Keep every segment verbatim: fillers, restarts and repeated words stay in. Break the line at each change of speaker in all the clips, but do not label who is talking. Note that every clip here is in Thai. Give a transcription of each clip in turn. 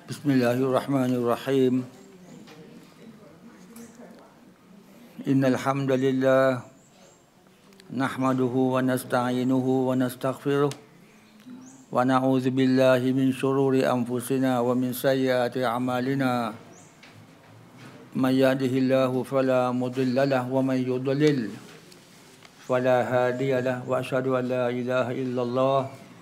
بسم الله الرحمن الرحيم إن الحمد لله نحمده ونستعينه ونستغفره ونعوذ بالله من شرور أنفسنا ومن سيئات أعمالنا من يهده الله فلا مضل له ومن يضلل فلا هادي له وأشهد أن لا إله إلا الله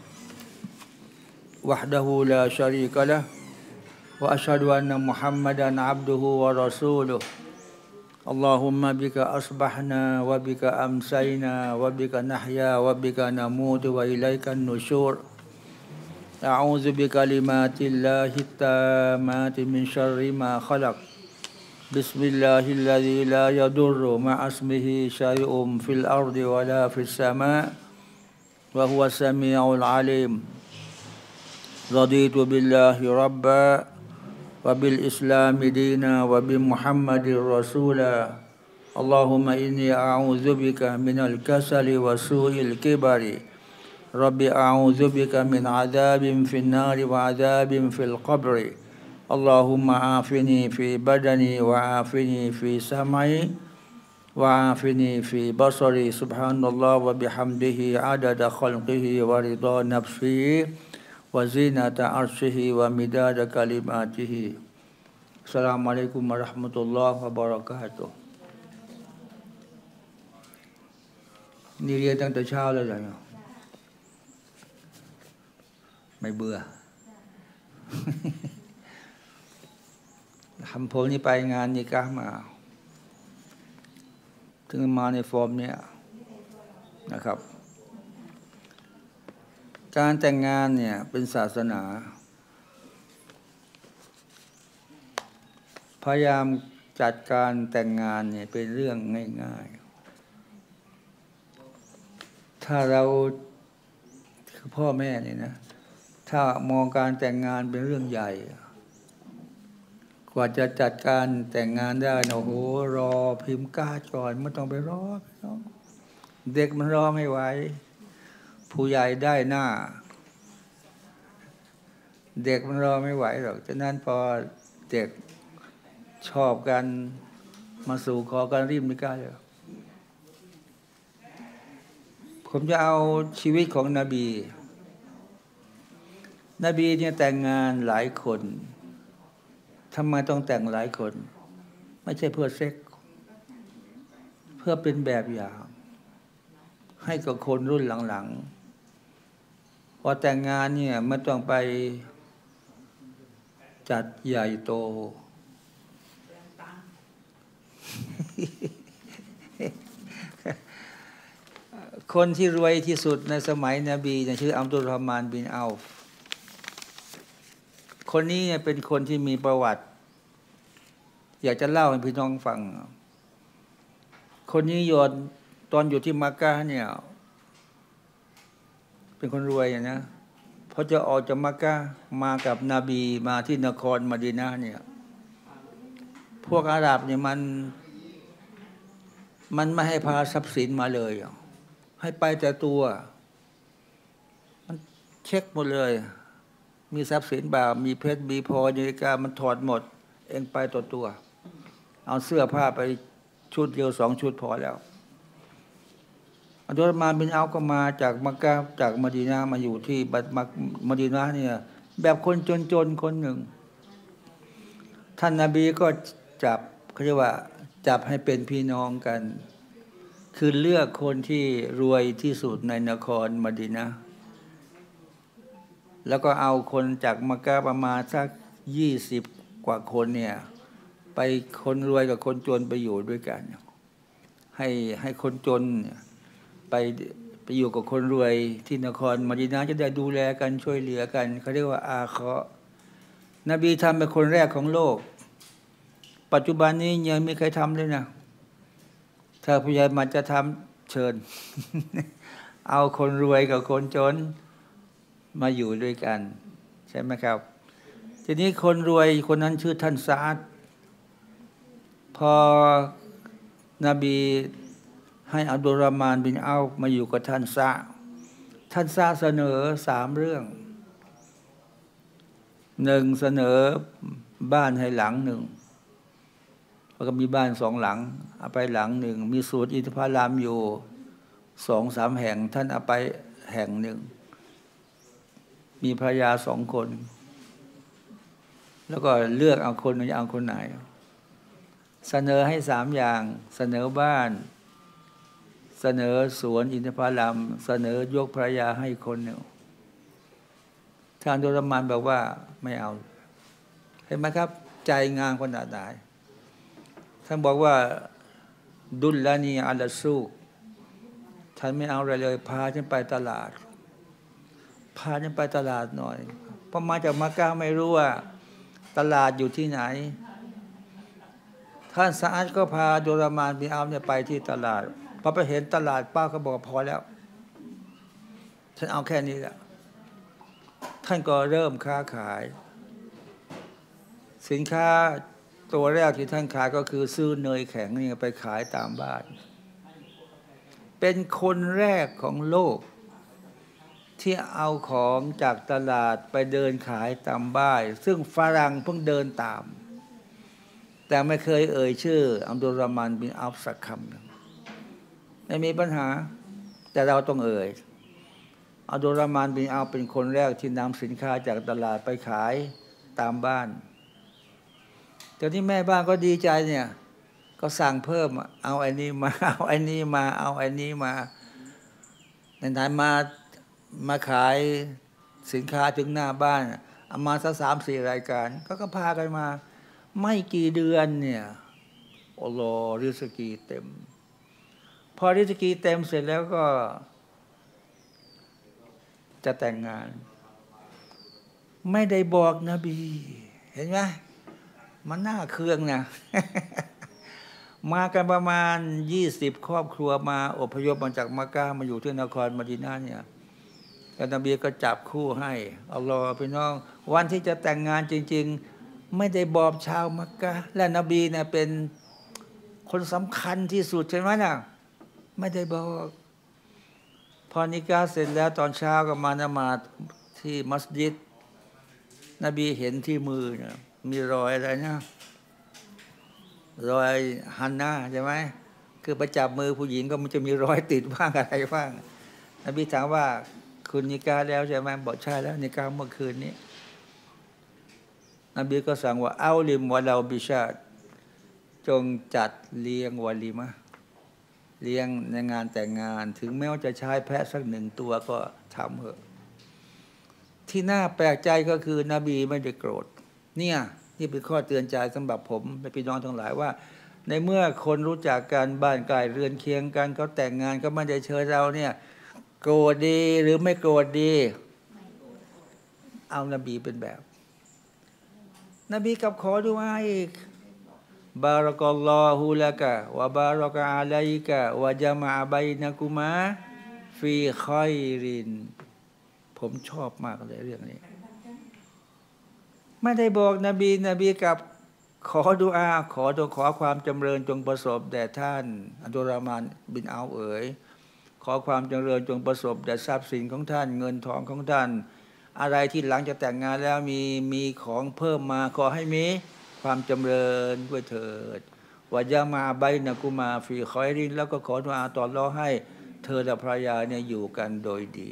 وحده لا شريك له وأشهد أن محمدا عبده ورسوله اللهم بك أصبحنا وبك أمسينا وبك نحيا وبك نموت وإليك النشور أعوذ بكلمات الله التامات من شر ما خلق بسم الله الذي لا يضر مع اسمه شيء في الأرض ولا في السماء وهو السميع العليم رضيت بالله ربا وبالإسلام دينا وبمحمد رسولا اللهم إني أعوذ بك من الكسل وسوء الكبر رب أعوذ بك من عذاب في النار وعذاب في القبر اللهم عافني في بدني وعافني في سمعي وعافني في بصري سبحان الله وبحمده عدد خلقه ورضا نفسه وزينة عرشه ومداد كلماته السلام عليكم ورحمة الله وبركاتهนี่เรียนตั้งแต่เช้าเลยเหรอไม่เบื่อ ทำผมนี่ไปงานนิกะห์มาถึงมาในฟอร์มเนี้ยนะครับการแต่งงานเนี่ยเป็นศาสนาพยายามจัดการแต่งงานเนี่ยเป็นเรื่องง่ายๆถ้าเราคือพ่อแม่เนี่ยนะถ้ามองการแต่งงานเป็นเรื่องใหญ่กว่าจะจัดการแต่งงานได้นะโอ้โหรอพิมพ์การ์ดก่อนไม่ต้องไปรอเด็กมันรอไม่ไหวผู้ใหญ่ได้หน้าเด็กมันรอไม่ไหวหรอกฉะนั้นพอเด็กชอบกันมาสู่ขอกันรีบไม่กล้าเลยผมจะเอาชีวิตของนบีนบีเนี่ยแต่งงานหลายคนทำไมต้องแต่งหลายคนไม่ใช่เพื่อเซ็กเพื่อเป็นแบบอย่างให้กับคนรุ่นหลังๆพอแต่งงานเนี่ยไม่ต้องไปจัดใหญ่โต คนที่รวยที่สุดในสมัยนบีเนี่ยชื่ออับดุลรอห์มานบินเอาฟคนนี้เนี่ยเป็นคนที่มีประวัติอยากจะเล่าให้พี่น้องฟังคนนี้ยอนตอนอยู่ที่มักกะฮ์เนี่ยเป็นคนรวยนะพอจะออกจากมักกะฮ์มากับนบีมาที่นครมะดีนะห์เนี่ยพวกอาหรับเนี่ยมันมันไม่ให้พาทรัพย์สินมาเลยให้ไปแต่ตัวมันเช็คหมดเลยมีทรัพย์สินบ่ามีเพชรมีพลอยนาฬิกามันถอดหมดเองไปตัวตัวเอาเสื้อผ้าไปชุดเดียวสองชุดพอแล้วอับดุลรอห์มานบินเอาฟก็มาจากมักกะฮ์จากมะดีนะห์มาอยู่ที่มะดีนะห์เนี่ยแบบคนจนๆคนหนึ่งท่านนบีก็จับเขาเรียกว่าจับให้เป็นพี่น้องกันคือเลือกคนที่รวยที่สุดในนครมะดีนะห์แล้วก็เอาคนจากมักกะฮ์ประมาณสักยี่สิบกว่าคนเนี่ยไปคนรวยกับคนจนไปอยู่ด้วยกันให้ให้คนจนไปไปอยู่กับคนรวยที่นครมะดีนะห์จะได้ดูแลกันช่วยเหลือกันเขาเรียกว่าอาเคาะห์นบีทำเป็นคนแรกของโลกปัจจุบันนี้ยังไม่มีใครทำเลยนะถ้าผู้ใหญ่มันจะทำเชิญ เอาคนรวยกับคนจนมาอยู่ด้วยกันใช่ไหมครับทีนี้คนรวยคนนั้นชื่อท่านซาอ์ดพอนบีให้อับดุลรอห์มานบินเอาฟมาอยู่กับท่านซาอ์ด ท่านซาอ์ดเสนอสามเรื่อง เรื่องแรกเนี่ย ท่านซาอ์ดเนี่ยเป็นคนที่มีประวัติอยากจะเล่าให้พี่น้องฟังคนนี้เนี่ยเป็นคนจนๆคนหนึ่งท่านนบีก็จับเขาเรียกว่าจับให้เป็นพี่น้องกันคือเลือกคนที่รวยที่สุดในนครมะดีนะห์แล้วก็เอาคนจากมักกะฮ์ประมาณสักยี่สิบกว่าคนเนี่ยไปคนรวยกับคนจนไปอยู่ด้วยกันให้ให้คนจนไปอยู่กับคนรวยที่นครมะดีนะห์จะได้ดูแลกันช่วยเหลือกันเขาเรียกว่าอาเคาะห์นบีทำเป็นคนแรกของโลกปัจจุบันนี้ยังไม่มีใครทำเลยนะถ้าผู้ใหญ่มันจะทำเชิญ เอาคนรวยกับคนจนมาอยู่ด้วยกันใช่ไหมครับทีนี้คนรวยคนนั้นชื่อท่านซาอ์ดพอนบีให้อับดุลรอห์มานบินเอาฟมาอยู่กับท่านซาอ์ด ท่านซาอ์ดเสนอสามเรื่อง เรื่องหนึ่งเสนอบ้านให้หลังหนึ่งแล้วก็มีบ้านสองหลังเอาไปหลังหนึ่งมีสวนอินทผลัมอยู่สองสามแห่งท่านเอาไปแห่งหนึ่งมีภรรยาสองคนแล้วก็เลือกเอาคนจะเอาคนไหนเสนอให้สามอย่างเสนอบ้านเสนอสวนอินทผลัมเสนอยกภรรยาให้คนหนึ่งท่านโดรมันบอกว่าไม่เอาเห็นไหมครับใจงามขนาดไหนท่านบอกว่าดุลลานีอัลซูท่านไม่เอาอะไรเลยพาฉันไปตลาดพาฉันไปตลาดหน่อยเพราะมาจากมักกะไม่รู้ว่าตลาดอยู่ที่ไหนท่านซาอัดก็พาโดรมานบินอัฟเนี่ยไปที่ตลาดพอไปเห็นตลาดป้าก็บอกพอแล้วฉันเอาแค่นี้แหละท่านก็เริ่มค้าขายสินค้าตัวแรกที่ท่านขายก็คือซื้อเนยแข็งนี่ไปขายตามบ้านเป็นคนแรกของโลกที่เอาของจากตลาดไปเดินขายตามบ้านซึ่งฝรั่งเพิ่งเดินตามแต่ไม่เคยเอ่ยชื่ออับดุลรอห์มานบินอัฟสักคำหนึ่งไม่มีปัญหาแต่เราต้องเอ่ยอับดุลรอห์มานบินอัฟเป็นคนแรกที่นำสินค้าจากตลาดไปขายตามบ้านแต่ที่แม่บ้านก็ดีใจเนี่ยก็สั่งเพิ่มเอาไอ้นี้มาเอาไอ้นี้มาเอาไอ้นี้มาในฐานมามาขายสินค้าถึงหน้าบ้านเอามาสักสามสี่รายการก็ก็พากันมาไม่กี่เดือนเนี่ยอัลลอฮ์ริสกีเต็มพอริสกีเต็มเสร็จแล้วก็จะแต่งงานไม่ได้บอกนบีเห็นไหมมันน่าเคืองนะ มากันประมาณยี่สิบครอบครัวมาอพยพมาจากมักกะมาอยู่ที่นครมะดีนะห์เนี่ยแล้วนบีก็จับคู่ให้อัลลอฮ์พี่น้องวันที่จะแต่งงานจริงๆไม่ได้บอกชาวมักกะและนบีเนี่ยเป็นคนสำคัญที่สุดใช่ไหมนะไม่ได้บอกพอนิกาเสร็จแล้วตอนเช้าก็มานมาศที่มัสยิดนบีเห็นที่มือเนี่ยมีรอยอะไรนะรอยฮันนาใช่ไหมคือประจับมือผู้หญิงก็มันจะมีรอยติดบ้างอะไรบ้างนบีถามว่าคุณนิกาแล้วใช่ไหมบอกใช่แล้วนิกาเมื่อคืนนี้นบีก็สั่งว่าเอาลิมวะลาบิชาตจงจัดเลี้ยงวะลิมะเลี้ยงในงานแต่งงานถึงแม้ว่าจะใช้แพะสักหนึ่งตัวก็ทำเถอะที่น่าแปลกใจก็คือนบีไม่ได้โกรธเนี่ยนี่เป็นข้อเตือนใจสำหรับผมและพี่น้องทั้งหลายว่าในเมื่อคนรู้จักกันบ้านใกล้เรือนเคียงกันเขาแต่งงานก็ไม่ได้เชิญเราเนี่ยโกรธดีหรือไม่โกรธดีเอานบีเป็นแบบนบีกับขอดุอาอีกบารักัลลอฮุละกะวะบารักะอะลัยกะวะญะมะบัยนะกุมาฟีคอยรินผมชอบมากเลยเรื่องนี้ไม่ได้บอกนบีนบีกับขอดุอาขอตัวขอความจำเริญจงประสบแด่ท่านอับดุลรอห์มานบินอัฟเอ๋ยขอความจำเริญจงประสบแด่ทรัพย์สินของท่านเงินทองของท่านอะไรที่หลังจากแต่งงานแล้วมีมีของเพิ่มมาขอให้มีความจำเริญด้วยเถิดวะญะมะบัยนะกุมาฟีคอยรินแล้วก็ขอดุอาต่ออัลเลาะห์ให้เธอและภรรยาเนี่ยอยู่กันโดยดี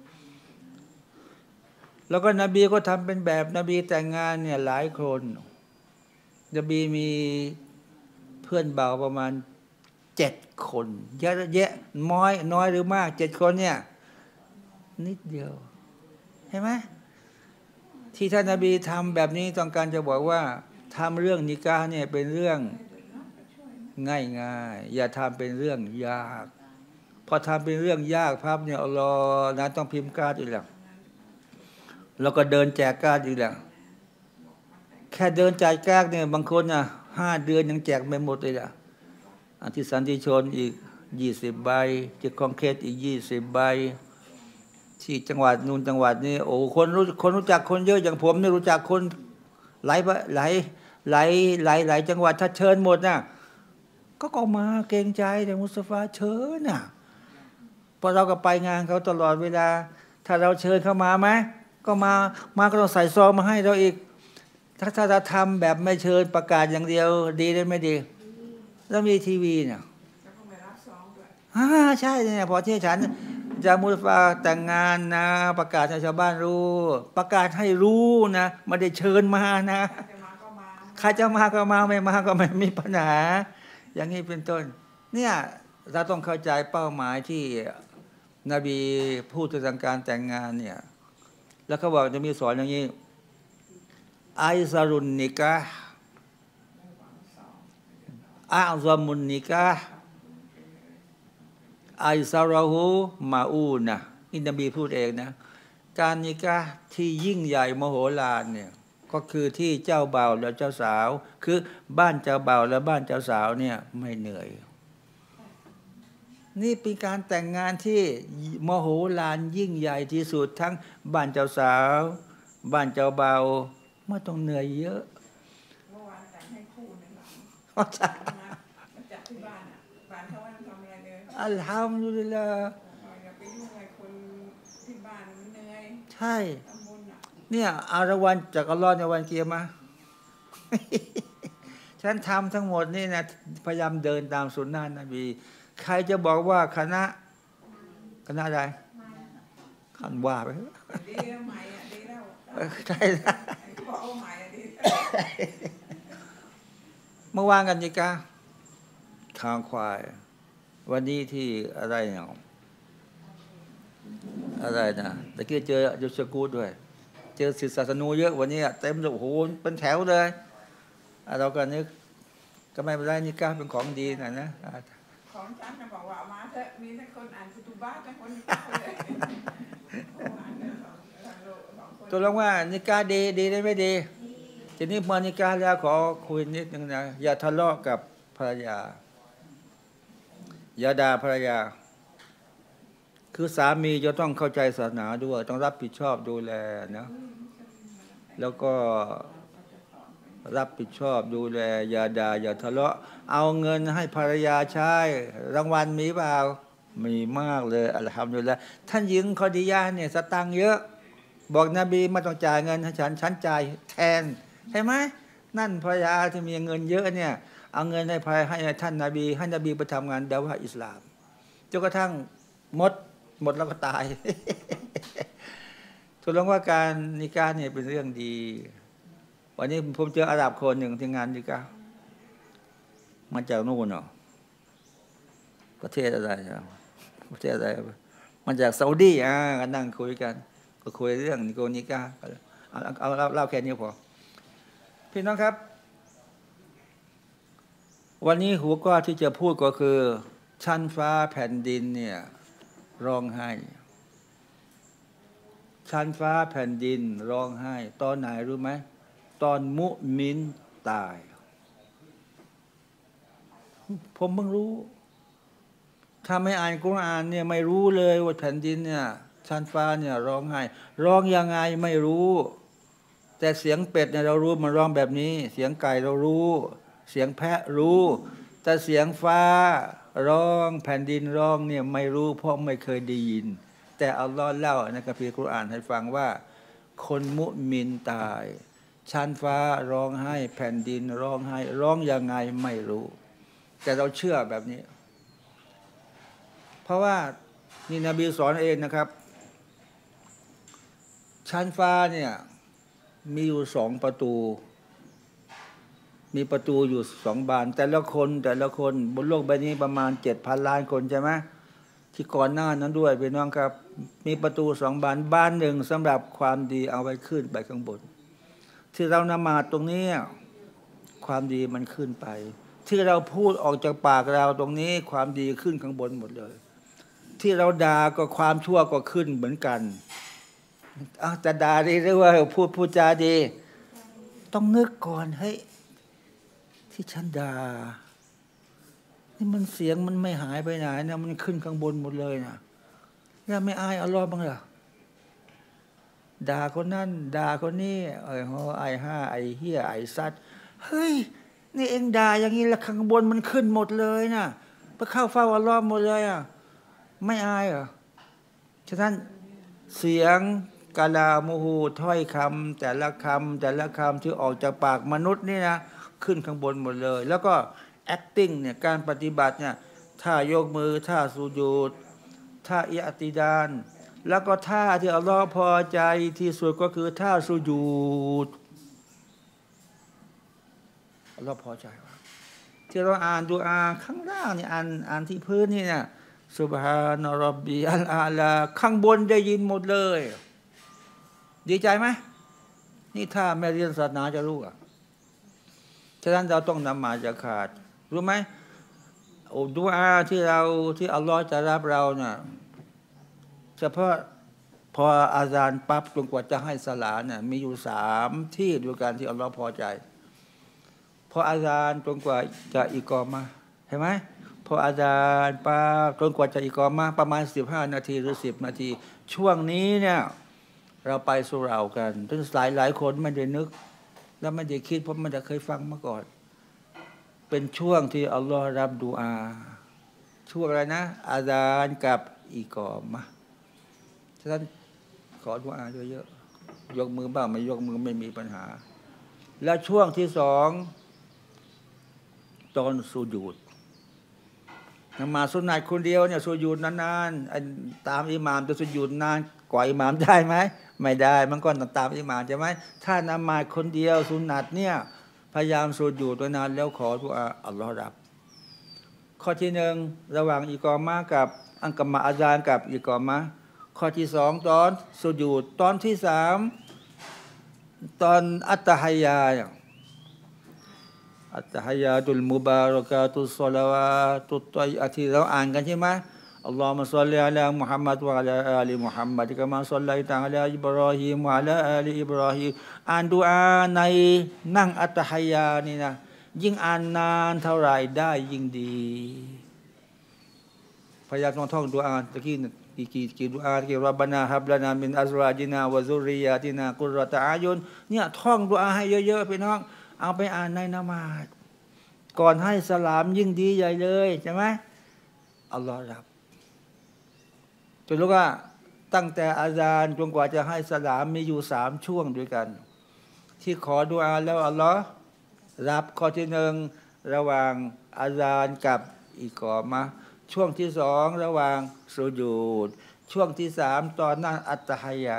แล้วก็นบีก็ทำเป็นแบบนบีแต่งงานเนี่ยหลายคนนบีมีเพื่อนบ่าวประมาณเจ็ดคนเยอะแยะน้อยน้อยหรือมากเจ็ดคนเนี่ยนิดเดียวเห็นไหมที่ท่านนบีทำแบบนี้ต้องการจะบอกว่าทำเรื่องนิกาห์เนี่ยเป็นเรื่องง่ายๆอย่าทำเป็นเรื่องยากพอทำเป็นเรื่องยากภาพเนี่ยอัลลอฮ์นั้นต้องพิมพ์การ์ดอีกแล้วแล้วก็เดินแจกการ์ดอีกแล้วแค่เดินแจกการ์ดเนี่ยบางคนอ่ะห้าเดือนยังแจกไม่หมดเลยอ่ะอธิสันติชนอีกยี่สิบใบที่คอนเคสอีกยี่สิบใบที่จังหวัดนู้นจังหวัดนี้โอ้คนรู้คนรู้จักคนเยอะอย่างผมเนี่ยรู้จักคนหลายหลายหลายหลายหลายจังหวัดถ้าเชิญหมดน่ะก็ก็มาเกรงใจแต่มุสตาฟาเชิญน่ะพอเราก็ไปงานเขาตลอดเวลาถ้าเราเชิญเข้ามาไหมก็มามาก็ต้องใส่ซองมาให้เราอีกถ้าถ้าจะทำแบบไม่เชิญประกาศอย่างเดียวดีได้ไม่ดีแล้วมีทีวีเนี่ยฮ่าใช่เนี่ยพอที่ฉันจะมุสาแต่งงานนะประกาศให้ชาวบ้านรู้ประกาศให้รู้นะไม่ได้เชิญมานะใครจะมาก็มาไม่มาก็ไม่มีปัญหาอย่างนี้เป็นต้นเนี่ยเราต้องเข้าใจเป้าหมายที่นบีพูดถึงการแต่งงานเนี่ยแล้วเขาบอกจะมีสอนอย่างนี้ไอซารุนนิกะอาซามุนนิกะไอซาราหูมาอูนะอินนบีพูดเองนะการนิกะที่ยิ่งใหญ่มโหฬารเนี่ยก็คือที่เจ้าบ่าวและเจ้าสาวคือบ้านเจ้าบ่าวและบ้านเจ้าสาวเนี่ยไม่เหนื่อยนี่เป็นการแต่งงานที่มโหฬารยิ่งใหญ่ที่สุดทั้งบ้านเจ้าสาวบ้านเจ้าบ่าวไม่ต้องเหนื่อยเยอะ
เมื่อวานแต่งให้คู่หนึ่งหลังมาจากที่บ้านอ่ะบ้านเขาไม่ทำอะไรเลย
อัลฮัมดุลิลลาห์
อย่าไปยุ่งไอ้คนที่บ้านมันเหนื่อย
ใช่เนี่ยอารวันจากอัลลอฮ์ในวันเกียรมาฉันทำทั้งหมดนี่นะพยายามเดินตามสุนนะนบีใครจะบอกว่าคณะคณะอะไรขันว่าไป
ดีแล้วใหม่อ่ะดีแล้ว
ใช่นะเมื่อวานกันนิกาทางควายวันนี้ที่อะไรเนาะอะไรนะตะกี้เจอยุชกูดด้วยเจอศิษย์ศาสนูเยอะวันนี้เต็มเลยโอ้โหเป็นแถวเลยเราก็นึกก็ไม่เป็นไรนิกาเป็นของดีนะนะ
ของฉันจะบอกว่ามาเถอะมีแต่คนอ่านกุตุบ้าแต่คนเลย
ตัวลงว่านิกาดีดีได้ไม่ดีทีนี้มานิกาแล้วขอคุยนิดนึงนะอย่าทะเลาะกับภรรยาอย่าด่าภรรยาคือสามีจะต้องเข้าใจศาสนาด้วยต้องรับผิดชอบดูแลนะแล้วก็รับผิดชอบดูแลอย่าด่าอย่าทะเลาะเอาเงินให้ภรรยาใช้รางวัลมีเปล่ามีมากเลยอัลฮัมดุลิลละห์ท่านหญิงคอดียะห์เนี่ยสตังค์เยอะบอกนบีไม่ต้องจ่ายเงินให้ฉันฉันจ่ายแทนใช่ไหมนั่นภรรยาที่มีเงินเยอะเนี่ยเอาเงินให้ภรรยาให้ท่านนบีให้นบีไปทำงานดะวะห์อิสลามจนกระทั่งหมดหมดแล้วก็ตายถูกลงว่าการนิกาเนี่ยเป็นเรื่องดีวันนี้ผมเจออาหรับคนหนึ่งที่งานนิกามาจากนู่นเนาะประเทศอะไรนะประเทศอะไรมาจากซาอุดีอ่ะก็นั่งคุยกันก็คุยเรื่องนิโกนิกาเอาเอาเล่าแค่นี้พอพี่น้องครับวันนี้หัวข้อที่จะพูดก็คือชั้นฟ้าแผ่นดินเนี่ยร้องไห้ชั้นฟ้าแผ่นดินร้องไห้ตอนไหนรู้ไหมตอนมุมินตายผมเพิ่งรู้ถ้าไม่อ่านกุรอานเนี่ยไม่รู้เลยว่าแผ่นดินเนี่ยชั้นฟ้าเนี่ยร้องไห้ร้องยังไงไม่รู้แต่เสียงเป็ดเนี่ยเรารู้มันร้องแบบนี้เสียงไก่เรารู้เสียงแพะรู้แต่เสียงฟ้าร้องแผ่นดินร้องเนี่ยไม่รู้เพราะไม่เคยได้ยินแต่อัลลอฮ์เล่าในคัมภีร์กุรอานให้ฟังว่าคนมุมินตายชั้นฟ้าร้องไห้แผ่นดินร้องไห้ร้องยังไงไม่รู้แต่เราเชื่อแบบนี้เพราะว่านี่นบีสอนเองนะครับชั้นฟ้าเนี่ยมีอยู่สองประตูมีประตูอยู่สองบานแต่ละคนแต่ละคนบนโลกใบนี้ประมาณเจ็ดพันล้านคนใช่ไหมที่ก่อนหน้านั้นด้วยพี่น้องครับมีประตูสองบานบานหนึ่งสำหรับความดีเอาไว้ขึ้นไปข้างบนที่เรานมาตรงนี้ความดีมันขึ้นไปที่เราพูดออกจากปากเราตรงนี้ความดีขึ้นข้างบนหมดเลยที่เราด่าก็ความชั่วก็ขึ้นเหมือนกันอ้าวแต่ด่าดีหรือว่าพูดพูดจาดีต้องนึกก่อนเฮ้ยที่ฉันด่านี่มันเสียงมันไม่หายไปไหนนะมันขึ้นข้างบนหมดเลยนะย่าไม่อายอัลลอฮ์บ้างเหรอด่าคนนั่นด่าคนนี้ไอ้ฮอไอ้ห้าไอ้เหี้ยไอ้ซัดเฮ้ยนี่เองด่าอย่างนี้ละข้างบนมันขึ้นหมดเลยนะไปเข้าเฝ้าอัลลอฮ์หมดเลยอ่ะไม่อายเหรอฉะนั้นเสียงกาลามูฮูถ้อยคำแต่ละคำแต่ละคำที่ออกจากปากมนุษย์นี่นะขึ้นข้างบนหมดเลยแล้วก็ acting เนี่ยการปฏิบัติเนี่ยท่ายกมือท่าสุญูดท่าอิอติดานแล้วก็ท่าที่อัลลอฮ์พอใจที่สุดก็คือท่าสุญูดอัลลอฮ์พอใจว่าที่เราอ่านดูอาข้างล่างนี่อ่านอ่านที่พื้นนี่เนี่ยซุบฮานะร็อบบิยัลอาลาข้างบนได้ยินหมดเลยดีใจไหมนี่ถ้าแม่เรียนศาสนาจะรู้อ่ะฉะนั้นเราต้องนำมาจะขาดรู้ไหมโอ้ดูอาที่เราที่อัลลอฮ์จะรับเราเนี่ยเฉพาะพออาซานปั๊บจนกว่าจะให้สลาเนี่ยมีอยู่สามที่ด้วยกันที่อัลลอฮ์พอใจพออาซานจนกว่าจะอิกอมาเห็นไหมพออาซานปั๊บจนกว่าจะอิกอมาประมาณสิบห้านาทีหรือสิบนาทีช่วงนี้เนี่ยเราไปสุเหร่ากันทั้งหลายหลายคนไม่ได้นึกและไม่ได้คิดเพราะไม่ได้เคยฟังมาก่อนเป็นช่วงที่อัลลอฮ์รับดูอาช่วงอะไรนะอาซานกับอิกอมาฉะนั้นขอดูอาเยอะๆยกมือบ้างไม่ยกมือไม่มีปัญหาแล้วช่วงที่สองตอนสุญูดนมาสุนัตคนเดียวเนี่ยสุญูดนานๆตามอิหม่ามจะสุญูดนานกว่าอิหม่ามได้ไหมไม่ได้มันก็ต้องตามอิหม่ามใช่ไหมถ้านมาคนเดียวสุนัตเนี่ยพยายามสุญูดนานแล้วขอดุอาอัลลอฮ์รับข้อที่หนึ่งระหว่างอิกอมะกับอังกะมาอาซานกับอิกอมะข้อที่สองตอนสุญูดตอนที่สามตอนอัตตะฮิยาอัตตะฮิยาตุลมุบารอกาตุสศอลาวาตุตฏอยอะที่เราอ่านกันใช่ไหมอัลลอฮุมะศ็อลลิอะลามุฮัมมัดวะอะลาอาลิมุฮัมมัดกะมาศ็อลลัยตะอะลาอิบรอฮีมวะอะลาอาลิอิบรอฮีมอ่านดุอาในนั่งอัตตะฮิยานี่นะยิ่งอ่านนานเท่าไหร่ได้ยิ่งดีพยายามต้องท่องดุอาตะกี้กี่กี่กี่ดุอาที่รับบานาฮับลานามินอัซวาจินาวะซุริยาตินากุรรตะอายุนเนี่ยท่องดุอาให้เยอะๆพี่น้องเอาไปอ่านในนมาศก่อนให้สลามยิ่งดีใหญ่เลยใช่ไหมอัลลอฮ์รับจนรู้ว่าตั้งแต่อาซานจนกว่าจะให้สลามมีอยู่สามช่วงด้วยกันที่ขอดุอาแล้วอัลลอฮ์รับข้อที่หนึ่งระหว่างอาซานกับอิกอมะช่วงที่สองระหว่างสุญูดช่วงที่สามตอนนั่งอัตตะฮิยา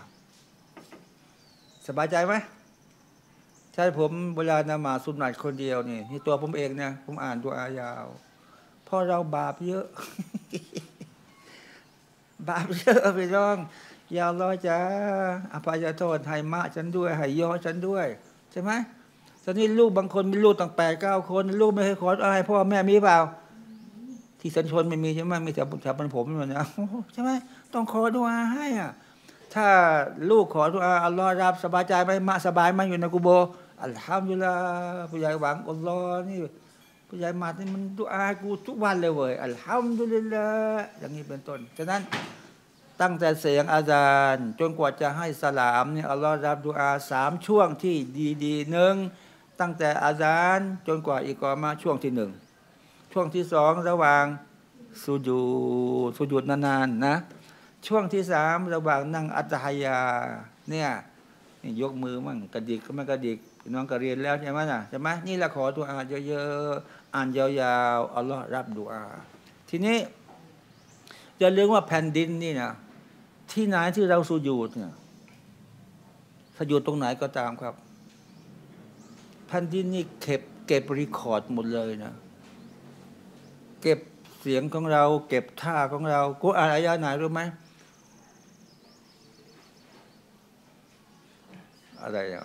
สบายใจไหมใช่ผมเวลานมาสุนัตคนเดียวนี่นี่ตัวผมเองเนี่ยผมอ่านดุอายาวเพราะเราบาปเยอะ บาปเยอะไปร้องยาวรอจ้าอภัยโทษให้มะฉันด้วยให้ย่อฉันด้วยใช่ไหมตอนนี้ลูกบางคนมีลูกตั้งแปดเก้าคนลูกไม่เคยขออะไรพ่อแม่มีเปล่าที่สัญชนไม่มีใช่ไหมมีแต่แถวบ้านผมนี่นะใช่ไหมต้องขอดุอาให้อ่ะถ้าลูกขอดุอาอัลลอฮ์รับสบายใจไหมมะสบายไหมอยู่ในกุโบอัลฮัมดุลิลลาห์ผู้ใหญ่หวังอัลลอฮ์นี่ผู้ใหญ่มาที่มันดุอากูทุกวันเลยเว้ยอัลฮัมดุลิลลาห์อย่างนี้เป็นต้นฉะนั้นตั้งแต่เสียงอาซานจนกว่าจะให้สลามเนี่ยอัลลอฮ์รับดุอาสามช่วงที่ดีๆหนึ่งตั้งแต่อาซานจนกว่าอิกอมะช่วงที่หนึ่งช่วงที่สองระหว่างสุญูดสุญูดนานๆนะช่วงที่สามระหว่างนั่งอัตตะฮิยาเนี่ยนี่ยกมือมั่งกระดิกก็ไม่กระดิกน้องก็เรียนแล้วใช่ไหมนะใช่ไหมนี่แหละขอดุอาเยอะๆอ่านยาวๆอัลลอฮ์รับดุอาทีนี้จะเรียกว่าแผ่นดินนี่นะที่ไหนที่เราสุญูดเนี่ยสุญูดตรงไหนก็ตามครับแผ่นดินนี่เก็บเก็บรีคอร์ดหมดเลยนะเก็บเสียงของเราเก็บท่าของเรากุรอานอายะไหนรู้ไหมอะไรอ่ะ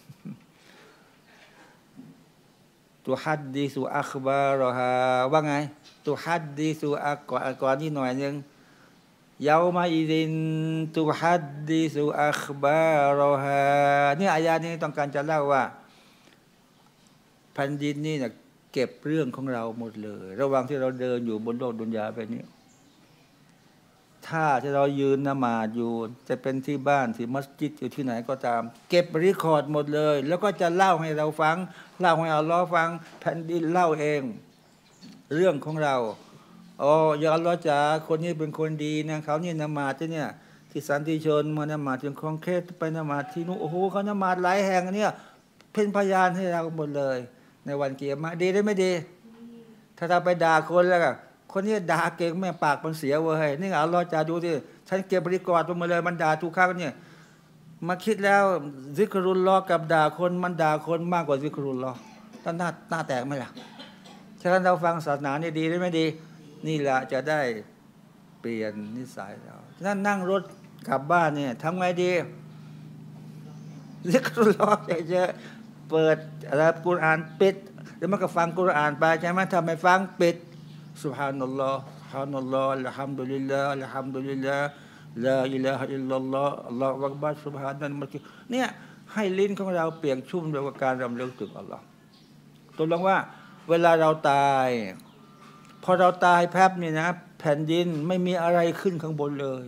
ตุฮัดดิสุอัคบารอฮาว่าไงตุฮัดดิสุอักก่อนก่อนนี่หน่อยนึงยาวมาอิดินตุฮัดดิสุอัคบารอฮาเนี่ยอายะนี้ต้องการจะเล่าว่าแผ่นดินนี่เนี่ยเก็บเรื่องของเราหมดเลยระหว่างที่เราเดินอยู่บนโลกดุนยาไปนี้ถ้าที่เรายืนนมาดอยู่จะเป็นที่บ้านที่มัสยิดอยู่ที่ไหนก็ตามเก็บรีคอร์ดหมดเลยแล้วก็จะเล่าให้เราฟังเล่าให้อัลลอฮ์ฟังแผ่นดินเล่าเองเรื่องของเราอ๋ออย่าอัลลอฮ์จ๋าคนนี้เป็นคนดีนะเขานี่นมาดที่เนี่ยที่สันติชนมาละหมาดที่คลองเคสไปละหมาดที่นู้นโอ้โหเขาละหมาดหลายแห่งเนี่ยเป็นพยานให้เราหมดเลย ในวันเกียรติดีได้ไม่ดีถ้าเราไปด่าคนแล้วก็คนนี้ด่าเก่งแม่ปากมันเสียเว้ยนี่อัลลอฮ์จะดูที่ฉันเก็บบริกรตัวมาเลยมันด่าทุกครั้งเนี่ยมาคิดแล้วซิกรุลลอฮ์กับด่าคนมันด่าคนมากกว่าซิกรุลลอฮ์ท่านหน้าหน้าแตกไหมล่ะฉะนั้นเราฟังศาสนานี่ดีได้ไม่ดีนี่แหละจะได้เปลี่ยนนิสัยเราฉะนั้นนั่งรถกลับบ้านเนี่ยทำไงดีซิกรุลลอฮ์จะเปิดอะไรกุรอานปิดแล้วมันก็ฟังกุรอานไปใช่ไหมถ้าไม่ฟังปิดซุบฮานัลลอฮ์ซุบฮานัลลอฮ์อัลฮัมดุลิลลาห์อัลฮัมดุลิลลาห์ลาอิลาฮะอิลลัลลอฮ์อัลลอฮฺอักบัรซุบฮานัลมัลเนี่ยให้ลิ้นของเราเปียกชุ่มด้วยการรำลึกถึงอัลลอฮ์ตัวลงว่าเวลาเราตายพอเราตายแป๊บนี่นะแผ่นดินไม่มีอะไรขึ้นข้างบนเลย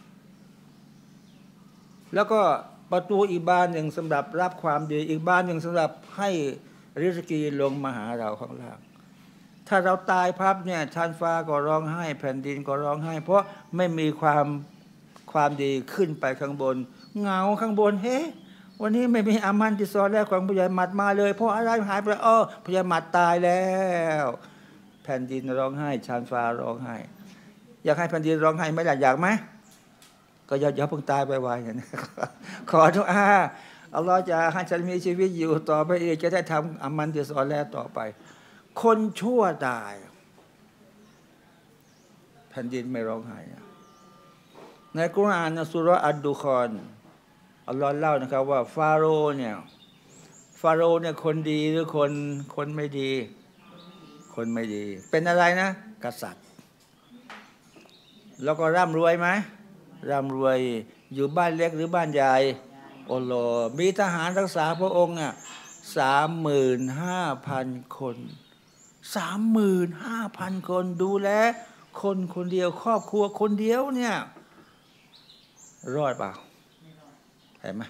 แล้วก็ประตูอีกบานหนึ่งสำหรับรับความดีอีกบานหนึ่งสำหรับให้ริสกีลงมาหาเราข้างล่างถ้าเราตายพับเนี่ยชั้นฟ้าก็ร้องไห้แผ่นดินก็ร้องไห้ เพราะไม่มีความความดีขึ้นไปข้างบนเงาข้างบนเฮ้วันนี้ไม่มีอามันที่ซอแรกของผู้ใหญ่หมัดมาเลยเพราะอะไรหายไปอ้อผู้ใหญ่หมัดตายแล้วแผ่นดินร้องไห้ชั้นฟ้าร้องไห้อยากให้แผ่นดินร้องไห้ไหมล่ะอยากไหมก็อย่าอย่าเพิ่งตายไปไวๆนะขอทุกอาอัลลอฮฺจะให้ฉันมีชีวิตอยู่ต่อไปอีกจะได้ทำอามันที่ซอแรกต่อไปคนชั่วตายแผ่นดินไม่ร้องไห้ในกุรอานในสุเราะห์อัดดุคอนอัลลอฮ์เล่านะครับว่าฟาโรห์เนี่ยฟาโรห์เนี่ยคนดีหรือคนคนไม่ดีคนไม่ดีเป็นอะไรนะกษัตริย์แล้วก็ร่ำรวยไหมร่ำรวยอยู่บ้านเล็กหรือบ้านใหญ่โอโลมีทหารรักษาพระองค์อ่ะสามหมื่นห้าพันคนสามหมื่นห้าพันคนดูแลคนคนเดียวครอบครัวคนเดียวเนี่ยรอดเปล่าเห็นไหม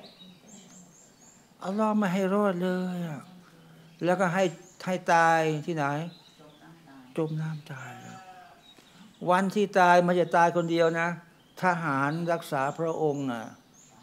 อัลลอฮ์ไม่ให้รอดเลยแล้วก็ให้ให้ตายที่ไหนจมน้ำตายวันที่ตายมันจะตายคนเดียวนะทหารรักษาพระองค์อ่ะ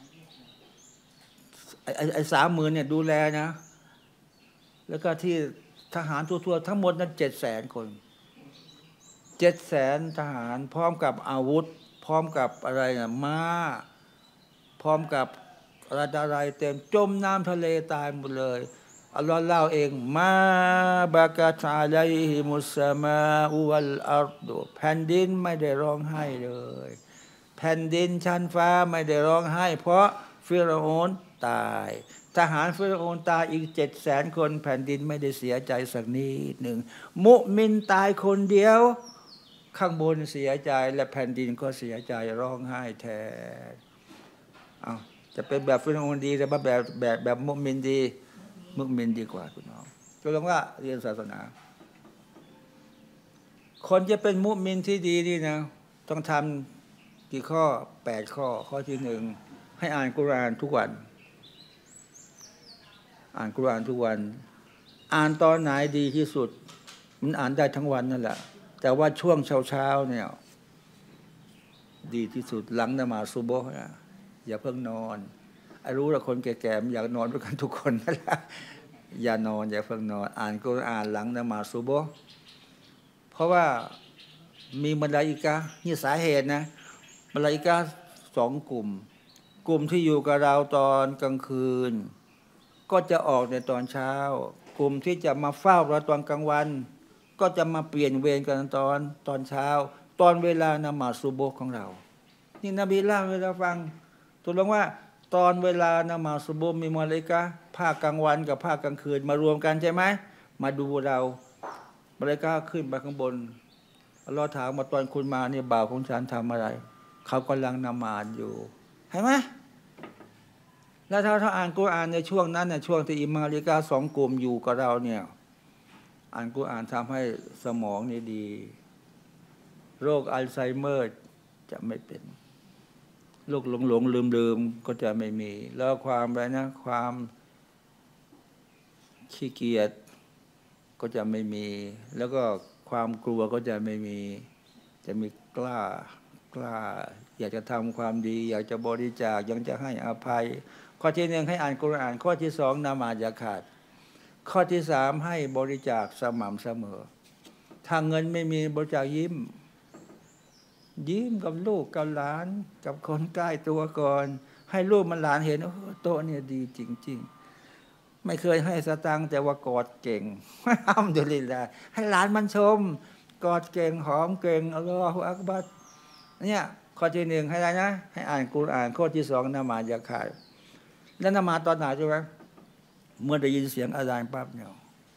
ไอ้ไอ้สามหมื่นเนี่ยดูแลนะแล้วก็ที่ทหารทั่วๆทั้งหมดนั้นเจ็ดแสนคนเจ็ดแสนทหารพร้อมกับอาวุธพร้อมกับอะไรนะม้าพร้อมกับอะไรอะไรเต็มจมน้ำทะเลตายหมดเลยอัลลอฮ์เล่าเองมาบากะตะลัยฮิมุสสมาอุวัลอัรฎุแผ่นดินไม่ได้ร้องไห้เลยแผ่นดินชั้นฟ้าไม่ได้ร้องไห้เพราะฟิรเอานตายทหารฟิรเอานตายอีกเจ็ดแสนคนแผ่นดินไม่ได้เสียใจสักนิดหนึ่งมุมินตายคนเดียวข้างบนเสียใจและแผ่นดินก็เสียใจร้องไห้แทนเอาจะเป็นแบบฟิรเอานดีหรือแบบแบบแบบมุมินดีมุมินดีกว่าคุณน้องก็ลองว่าเรียนศาสนาคนจะเป็นมุมินที่ดีนี่นะต้องทำกี่ข้อแปดข้อข้อที่หนึ่งให้อ่านกุรอานทุกวันอ่านกุรอานทุกวันอ่านตอนไหนดีที่สุดมันอ่านได้ทั้งวันนั่นแหละแต่ว่าช่วงเช้าๆเนี่ยดีที่สุดหลังนมาซุโบฮ์นะอย่าเพิ่งนอนไอ้รู้ละคนแก่ๆอยากนอนด้วยกันทุกคนนั่นแหละอย่านอนอย่าเพิ่งนอนอ่านกุรอานหลังนมาซุโบฮ์เพราะว่ามีมลาอิกะห์นี่สาเหตุนะมลาอิกะห์สองกลุ่มกลุ่มที่อยู่กับเราตอนกลางคืนก็จะออกในตอนเช้ากลุ่มที่จะมาเฝ้าเราตอนกลางวันก็จะมาเปลี่ยนเวรกันตอนตอนเช้าตอนเวลานมาซุโบฮ์ของเรานี่นบีเล่าเวลาฟังถูกลงว่าตอนเวลานมาซุโบฮ์มีมลาอิกะห์ภาคกลางวันกับภาคกลางคืนมารวมกันใช่ไหมมาดูเรามลาอิกะห์ขึ้นไปข้างบนอัลเลาะห์ถามมาตอนคุณมาเนี่ยบ่าวของฉันทำอะไรเขากำลังนมาดอยู่เห็นไหมแล้วถ้าเราอ่านกุรอานในช่วงนั้นในช่วงที่อิมามมะลาอิกะห์สองกลุ่มอยู่กับเราเนี่ยอ่านกุรอานทำให้สมองนี่ดีโรคอัลไซเมอร์จะไม่เป็นโรคหลงหลงลืมลืมก็จะไม่มีแล้วความอะไรนะความขี้เกียจก็จะไม่มีแล้วก็ความกลัวก็จะไม่มีจะมีกล้ากล้าอยากจะทำความดีอยากจะบริจาคยังจะให้อภัยข้อที่หนึ่งให้อ่านกุรอานข้อที่สองละหมาดอย่าขาดข้อที่สามให้บริจาคสม่ำเสมอถ้าเงินไม่มีบริจาคยิ้มยิ้มกับลูกกับหลานกับคนใกล้ตัวก่อนให้ลูกมันหลานเห็นโอ้โต๊ะเนี่ยดีจริงๆไม่เคยให้สตังค์แต่ว่ากอดเก่งอัลฮัมดุลิลลาห์ให้หลานมันชมกอดเก่งหอมเก่งอัลลอฮฺอักบัรเนี่ยข้อที่หนึ่งให้อะไรนะให้อ่านกุรอานข้อที่สองละหมาดอย่าขาดแล้วละหมาดตอนไหนใช่ไหมเมื่อได้ยินเสียงอาซานปั๊บเนี่ย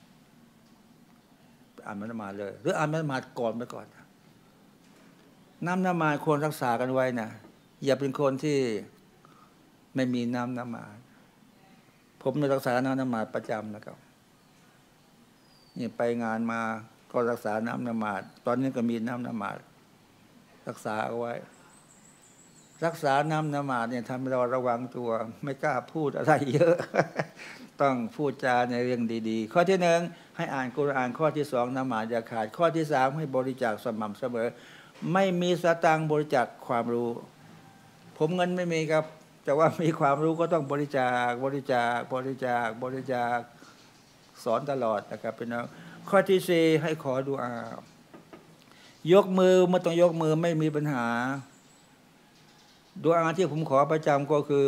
อ่านละหมาดเลยหรืออ่านละหมาดก่อนไปก่อนน้ำละหมาดควรรักษากันไว้นะอย่าเป็นคนที่ไม่มีน้ำละหมาดผมรักษาน้ำละหมาดประจำนะครับนี่ไปงานมาก็รักษาน้ำละหมาดตอนนี้ก็มีน้ำละหมาดรักษาเอาไว้รักษาน้ำละหมาดเนี่ยทำให้เราระวังตัวไม่กล้าพูดอะไรเยอะ ต้องพูดจาในเรื่องดีๆข้อที่หนึ่งให้อ่านกุรอานข้อที่สองละหมาดอย่าขาดข้อที่สามให้บริจาคสม่ำเสมอไม่มีสตางค์บริจาคความรู้ผมเงินไม่มีครับแต่ว่ามีความรู้ก็ต้องบริจาคบริจาคบริจาคบริจาคสอนตลอดนะครับเป็นข้อที่สี่ให้ขอดุอายกมือไม่ต้องยกมือไม่มีปัญหาดุอาที่ผมขอประจำก็คือ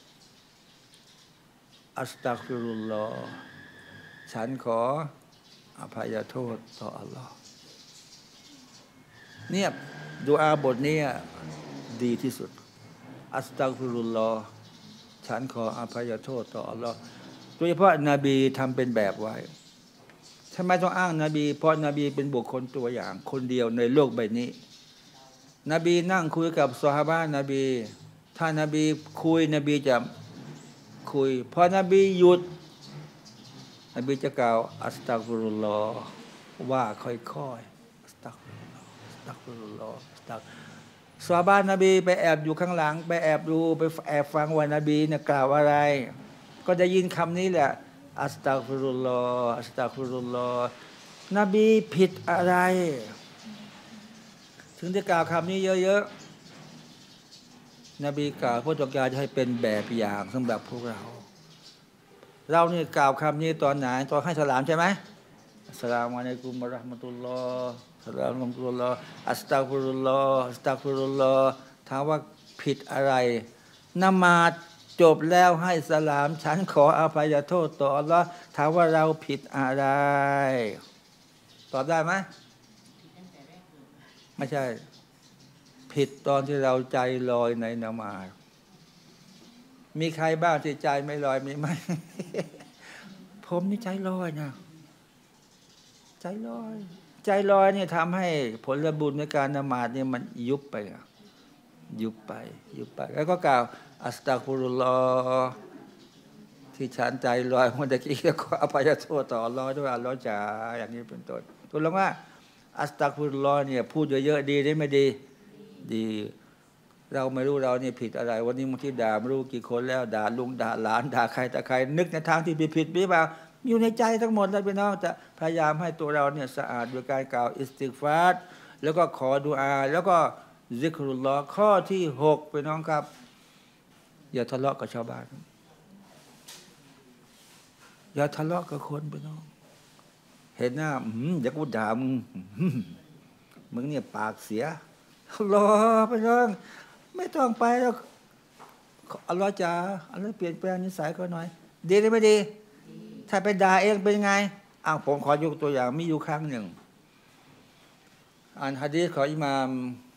อัสตัฆฟิรุลลอฮ์ฉันขออภัยโทษต่ออัลลอฮ์เนี่ยดุอาบทนี้ดีที่สุดอัสตัฆฟิรุลลอฮ์ฉันขออภัยโทษต่ออัลลอฮ์โดยเฉพาะนบีทำเป็นแบบไว้ทำไมต้องอ้างนบีเพราะนบีเป็นบุคคลตัวอย่างคนเดียวในโลกใบนี้นบีนั่งคุยกับซอฮาบะห์นบีถ้านบีคุยนบีจะคุยพอนบีหยุดนบีจะกล่าวอัสตัฆฟิรุลลอฮ์ว่าค่อยๆอัสตัฆฟิรุลลอฮ์อัสตัฆฟิรุลลอฮ์อัสตัฆซอฮาบะห์นบีไปแอบอยู่ข้างหลังไปแอบดูไปแอบฟังว่านบีเนี่ยกล่าวอะไรก็ได้ยินคำนี้แหละอัสตัฆฟิรุลลอฮ์อัสตัฆฟิรุลลอฮ์นบีผิดอะไรถึงได้กล่าวคำนี้เยอะๆนบีกล่าวเพื่อต้องการจะให้เป็นแบบอย่างสำหรับพวกเราเรานี่กล่าวคำนี้ตอนไหนตอนให้สลามใช่ไหมอัสสลามุอะลัยกุมวะเราะห์มะตุลลอฮ์อัสสลามุอะลัยกุมวะเราะห์มะตุลลอฮ์อัสตัฆฟิรุลลอฮ์อัสตัฆฟิรุลลอฮ์ถามว่าผิดอะไรนมาดจบแล้วให้สลามฉันขออภัยโทษต่ออัลลอฮ์ถามว่าเราผิดอะไรตอบได้ไหมไม่ใช่ผิดตอนที่เราใจลอยในนมาดมีใครบ้างที่ใจไม่ลอยมีไหม ผมนี่ใจลอยนะใจลอยใจลอยเนี่ยทำให้ผลบุญในการนมาดเนี่ยมันยุบไปยุบไปยุบไปแล้วก็กล่าวอัสตัฆฟิรุลลอฮ์ที่ฉันใจลอยเมื่อกี้แล้วก็อภัยโทษต่ออัลเลาะห์ด้วยอัลเลาะห์จ๋าอย่างนี้เป็นต้นตัวลงว่าอัสตัฆฟิรุลลอฮ์เนี่ยพูดเยอะๆดีได้ไม่ดีดีเราไม่รู้เราเนี่ยผิดอะไรวันนี้บางทีด่าไม่รู้กี่คนแล้วด่าลุงด่าหลานด่าใครแต่ใครนึกในทางที่ผิดผิดพี่บ่าอยู่ในใจทั้งหมดเลยพี่น้องจะพยายามให้ตัวเราเนี่ยสะอาดโดยการกล่าวอิสติฆฟารแล้วก็ขอดุอาแล้วก็ซิกรุลลอฮ์ข้อที่หกพี่น้องครับอย่าทะเลาะกับชาวบ้านอย่าทะเลาะกับคนพี่น้องเห็นหน้าเดี๋ยวกูด่ามึงมึงเนี่ยปากเสียรอพี่น้องไม่ต้องไปแล้วอัลลอฮ์จ๋าอัลลอฮ์เปลี่ยนแปลงนิสัยเขาหน่อยดีหรือไม่ดีถ้าไปด่าเองเป็นไงอ้าวผมขอยกตัวอย่างมีอยู่ครั้งหนึ่งอ่านหะดีษของอิหม่าม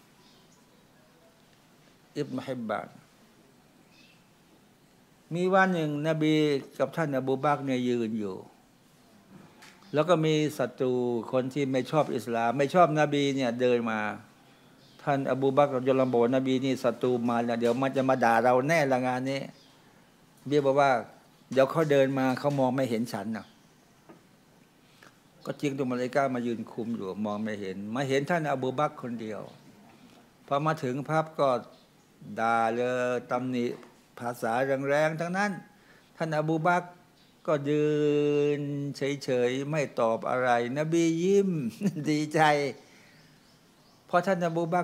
อิบนุฮิบบานมีวันหนึ่งนบีกับท่านอบูบักรเนี่ยยืนอยู่แล้วก็มีศัตรูคนที่ไม่ชอบอิสลามไม่ชอบนบีเนี่ยเดินมาท่านอบูบักรยอมบอกนบีนี่ศัตรูมาแล้วเดี๋ยวมันจะมาด่าเราแน่ละงานนี้เบียบอกว่าเดี๋ยวเขาเดินมาเขามองไม่เห็นฉันนะก็จริงตัวมาเลกามายืนคุมอยู่มองไม่เห็นมาเห็นท่านอบูบักรคนเดียวพอมาถึงภาพก็ด่าเลยตำหนิภาษาแรงๆทั้งนั้นท่านอบูบักรก็ยืนเฉยๆไม่ตอบอะไรนบียิ้มดีใจพอท่านอบูบักร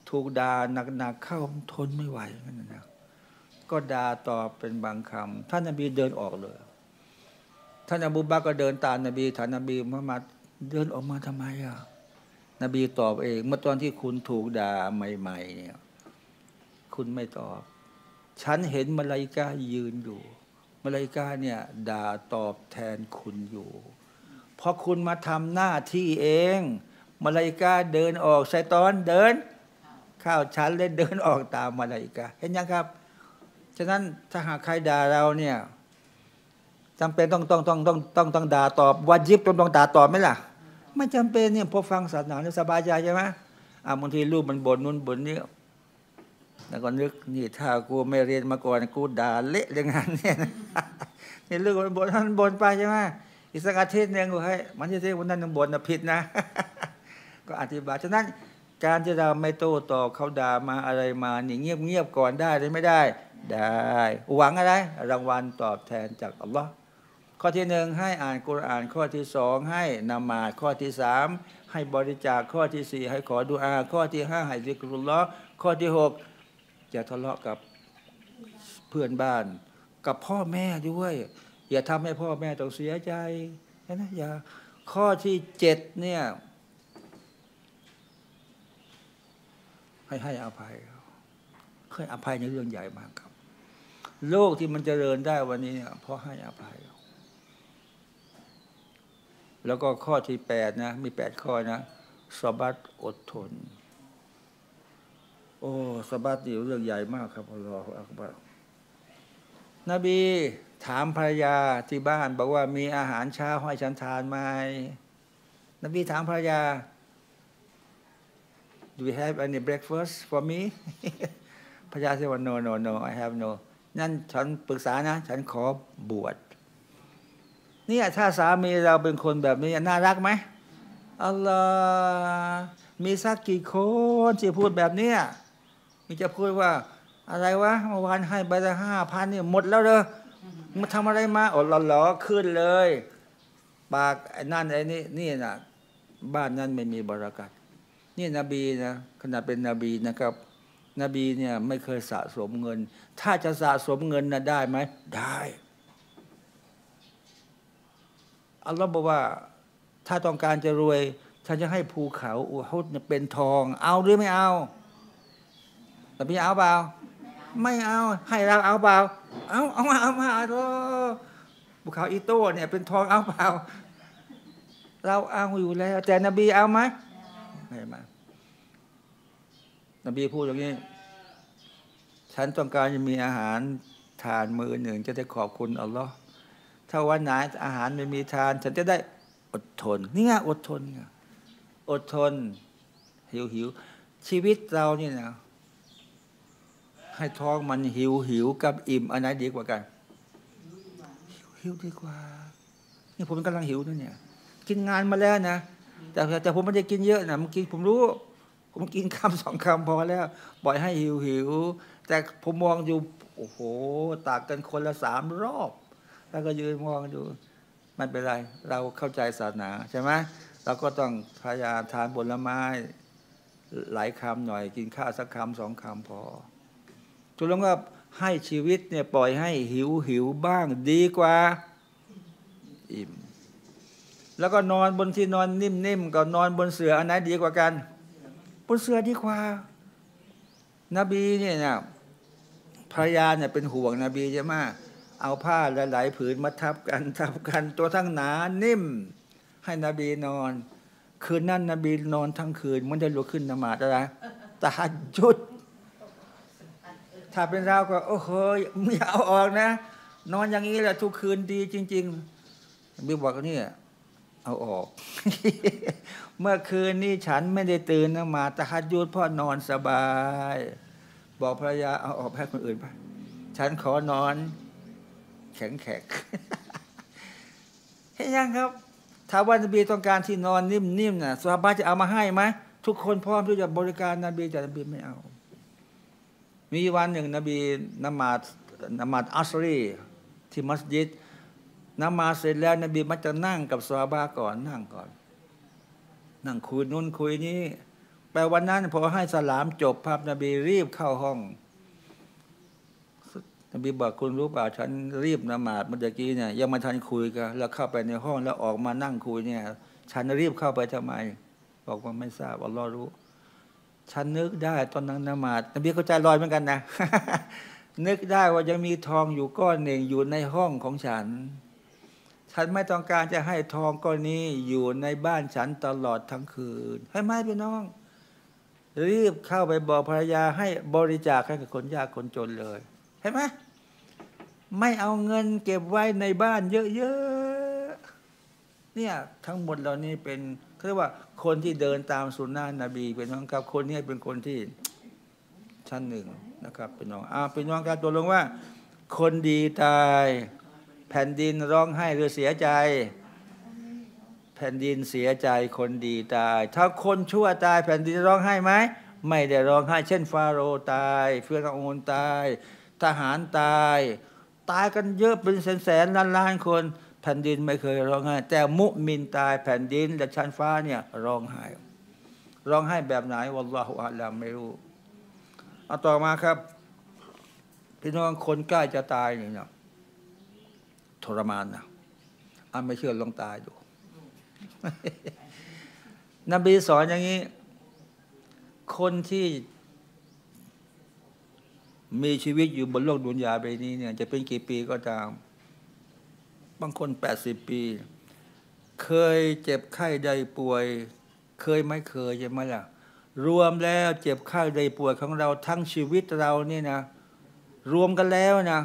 ถูกด่าหนักๆเข้าทนไม่ไหวนั่นนะก็ด่าตอบเป็นบางคำท่านนบีเดินออกเลยท่านอบูบักรก็เดินตามนบีท่านนบีมุฮัมมัดเดินออกมาทำไมอ่ะนบีตอบเองเมื่อตอนที่คุณถูกด่าใหม่ๆเนี่ยคุณไม่ตอบฉันเห็นมลาอิกะห์ยืนอยู่มลาอิกะห์เนี่ยด่าตอบแทนคุณอยู่พอคุณมาทำหน้าที่เองมลาอิกะห์เดินออกชัยฏอนเดินเข้าฉันเลยเดินออกตามมลาอิกะห์เห็นยังครับฉะนั้นถ้าหากใครด่าเราเนี่ยจำเป็นต้องต้องต้องต้องต้องต้องด่าตอบวาญิบต้องต้องด่าตอบไหมล่ะไม่จำเป็นเนี่ยพอฟังศาสนาเนี่ยสบายใจใช่ไหมอ่าบางทีลูกมันบ่นนู่นบ่นนี่แล้วก็นึกนี่ถ้ากูไม่เรียนมาก่อนกูด่าเละอย่างนั้นเนี่ยนี่ลูกมันบ่นมันบ่นไปใช่ไหมอีกสักอาทิตย์นึงก็ให้มันจะเรียกวันนั้นบ่นนะผิดนะก็อธิบายฉะนั้นการที่เราไม่โต้ตอบเขาด่ามาอะไรมานี่เงียบเงียบก่อนได้หรือไม่ได้ได้หวังอะไรรางวัลตอบแทนจากอัลลอฮ์ข้อที่หนึ่งให้อ่านกุรอานข้อที่สองให้นามาดข้อที่สามให้บริจาคข้อที่สี่ให้ขอดุอาข้อที่ห้าให้ซิกรุลลอฮ์ข้อที่หกอย่าทะเลาะกับเพื่อนบ้านกับพ่อแม่ด้วยอย่าทำให้พ่อแม่ต้องเสียใจนะอย่าข้อที่เจ็ดเนี่ยให้ให้อภัยเคยอภัยในเรื่องใหญ่มากครับโลกที่มันเจริญได้วันนี้เนี่ยเพราะให้อภัยแล้วก็ข้อที่แปดนะมีแปดข้อนะสบัตอดทนโอ้สบัตนี่เรื่องใหญ่มากครับอัลลอฮฺอักบัรนบีถามภรรยาที่บ้านบอกว่ามีอาหารเช้าให้ฉันทานไหมนบีถามภรรยา Do you have any breakfast for me ภรรยาบอกว่า no no no I have no นั่นฉันปรึกษานะฉันขอบวชเนี่ยถ้าสามีเราเป็นคนแบบนี้น่ารักไหมอัลลอฮ์มีสักกี่คนที่พูดแบบนี้มีจะพูดว่าอะไรวะเมื่อวานให้ไปละห้าพันเนี่ยหมดแล้วเลยมาทำอะไรมาอ๋อหล่อๆขึ้นเลยปากไอ้นั่นไอ้นี่นี่นะบ้านนั้นไม่มีบารักัตนี่นบีนะขนาดเป็นนบีนะครับนบีเนี่ยไม่เคยสะสมเงินถ้าจะสะสมเงินนะได้ไหมได้อัลลอฮ์บอกว่าถ้าต้องการจะรวยฉันจะให้ภูเขาอูฮุดเป็นทองเอาหรือไม่เอาแต่พี่เอาเปล่าไม่เอาให้เราเอาเปล่าเอาเอามาเอามาเอาภูเขาอีโต้เนี่ยเป็นทองเอาเปล่าเราเอาอยู่แล้วแต่นบีเอาไหมไม่มานบีพูดอย่างนี้ฉันต้องการจะมีอาหารทานมื้อหนึ่งจะได้ขอบคุณอัลลอฮ์ถ้าวันไหนอาหารไม่มีทานฉันจะได้อดทนนี่ไงอดทนไงอดทนหิวหิวชีวิตเราเนี่ยนะให้ท้องมันหิวหิวกับอิ่มอันไหนดีกว่ากันหิวหิวดีกว่านี่ผมกำลังหิวนั่นเนี่ยกินงานมาแล้วนะแต่แต่ผมไม่ได้กินเยอะนะผมกินผมรู้ผมกินคำสองคำพอแล้วปล่อยให้หิวหิวแต่ผมมองอยู่โอ้โหตากกันคนละสามรอบแล้วก็ยืนมองดูไม่เป็นไรเราเข้าใจศาสนาใช่ไหมเราก็ต้องพยายามทานผลไม้หลายคำหน่อยกินข้าวสักคำสองคำพอจุลงก็ให้ชีวิตเนี่ยปล่อยให้หิวหิวบ้างดีกว่าอิ่มแล้วก็นอนบนที่นอนนิ่มๆกับนอนบนเสื่ออันไหนดีกว่ากันบนเสื่อดีกว่านบีเนี่ยนะภรรยาเนี่ยเป็นห่วงนบีใช่ไหมเอาผ้าหลายๆผืนมาทับกันทับกันตัวทั้งหนานิ่มให้นบีนอนคืนนั้นนบีนอนทั้งคืนมันจะลุกขึ้นนมาดอะไรตะฮัจญุดถ้าเป็นเราก็โอ้โหไม่เอาออกนะนอนอย่างนี้แหละทุกคืนดีจริงๆนบีบอกนี่เอาออก เมื่อคืนนี้ฉันไม่ได้ตื่นนมาตะฮัจญุดเพราะนอนสบายบอกภรรยาเอาออกให้คนอื่นไปฉันขอนอนแข็งแข็งเห็นยังครับถ้าว่านบีต้องการที่นอนนิ่มๆนะซอฮาบะห์จะเอามาให้ไหมทุกคนพร้อมที่จะบริการนบีแต่นบีไม่เอามีวันหนึ่งนบีนมาดนมาดอัสรีที่มัสยิดนมาดเสร็จแล้วนบีมักจะนั่งกับซอฮาบะห์ก่อนนั่งก่อนนั่งคุยนู่นคุยนี้แต่วันนั้นพอให้สลามจบภาพนบีรีบเข้าห้องนบีบอกคุณรู้เปล่าฉันรีบนมาดเมื่อกี้เนี่ยยังมาทันคุยกันแล้วเข้าไปในห้องแล้วออกมานั่งคุยเนี่ยฉันรีบเข้าไปทำไมบอกว่าไม่ทราบอัลลอฮ์รู้ฉันนึกได้ตอนนั่งนมาดนบีเข้าใจลอยเหมือนกันนะ นึกได้ว่ายังมีทองอยู่ก้อนหนึ่งอยู่ในห้องของฉันฉันไม่ต้องการจะให้ทองก้อนนี้อยู่ในบ้านฉันตลอดทั้งคืนให้ไหมพี่น้องรีบเข้าไปบอกภรรยาให้บริจาคให้กับคนยากคนจนเลยเห็นไหมไม่เอาเงินเก็บไว้ในบ้านเยอะๆเนี่ยทั้งหมดเหล่านี้เป็นเรียกว่าคนที่เดินตามสุนนะนบีเป็นน้องครับคนนี้เป็นคนที่ชั้นหนึ่งนะครับเป็นน้องอ่าเป็นน้องครับตัวลงว่าคนดีตายแผ่นดินร้องไห้หรือเสียใจแผ่นดินเสียใจคนดีตายถ้าคนชั่วตายแผ่นดินร้องไห้ไหมไม่ได้ร้องไห้เช่นฟาโรห์ตายฟิรเอาน์ตายทหารตายตายกันเยอะเป็นแสนแสนล้านล้านคนแผ่นดินไม่เคยร้องไห้แต่มุมินตายแผ่นดินและชั้นฟ้าเนี่ยร้องไห้ร้องไห้แบบไหนวัลลอฮุอะลัมไม่รู้เอาต่อมาครับพี่น้องคนใกล้จะตายเนี่ยทรมานนะอ่ะไม่เชื่อลองตายดู นบีสอนอย่างนี้คนที่มีชีวิตอยู่บนโลกดุนยาใบนี้เนี่ยจะเป็นกี่ปีก็ตามบางคนแปดสิบปีเคยเจ็บไข้ใดป่วยเคยไม่เคยใช่ไหมล่ะรวมแล้วเจ็บไข้ใดป่วยของเราทั้งชีวิตเรานี่นะรวมกันแล้วนะ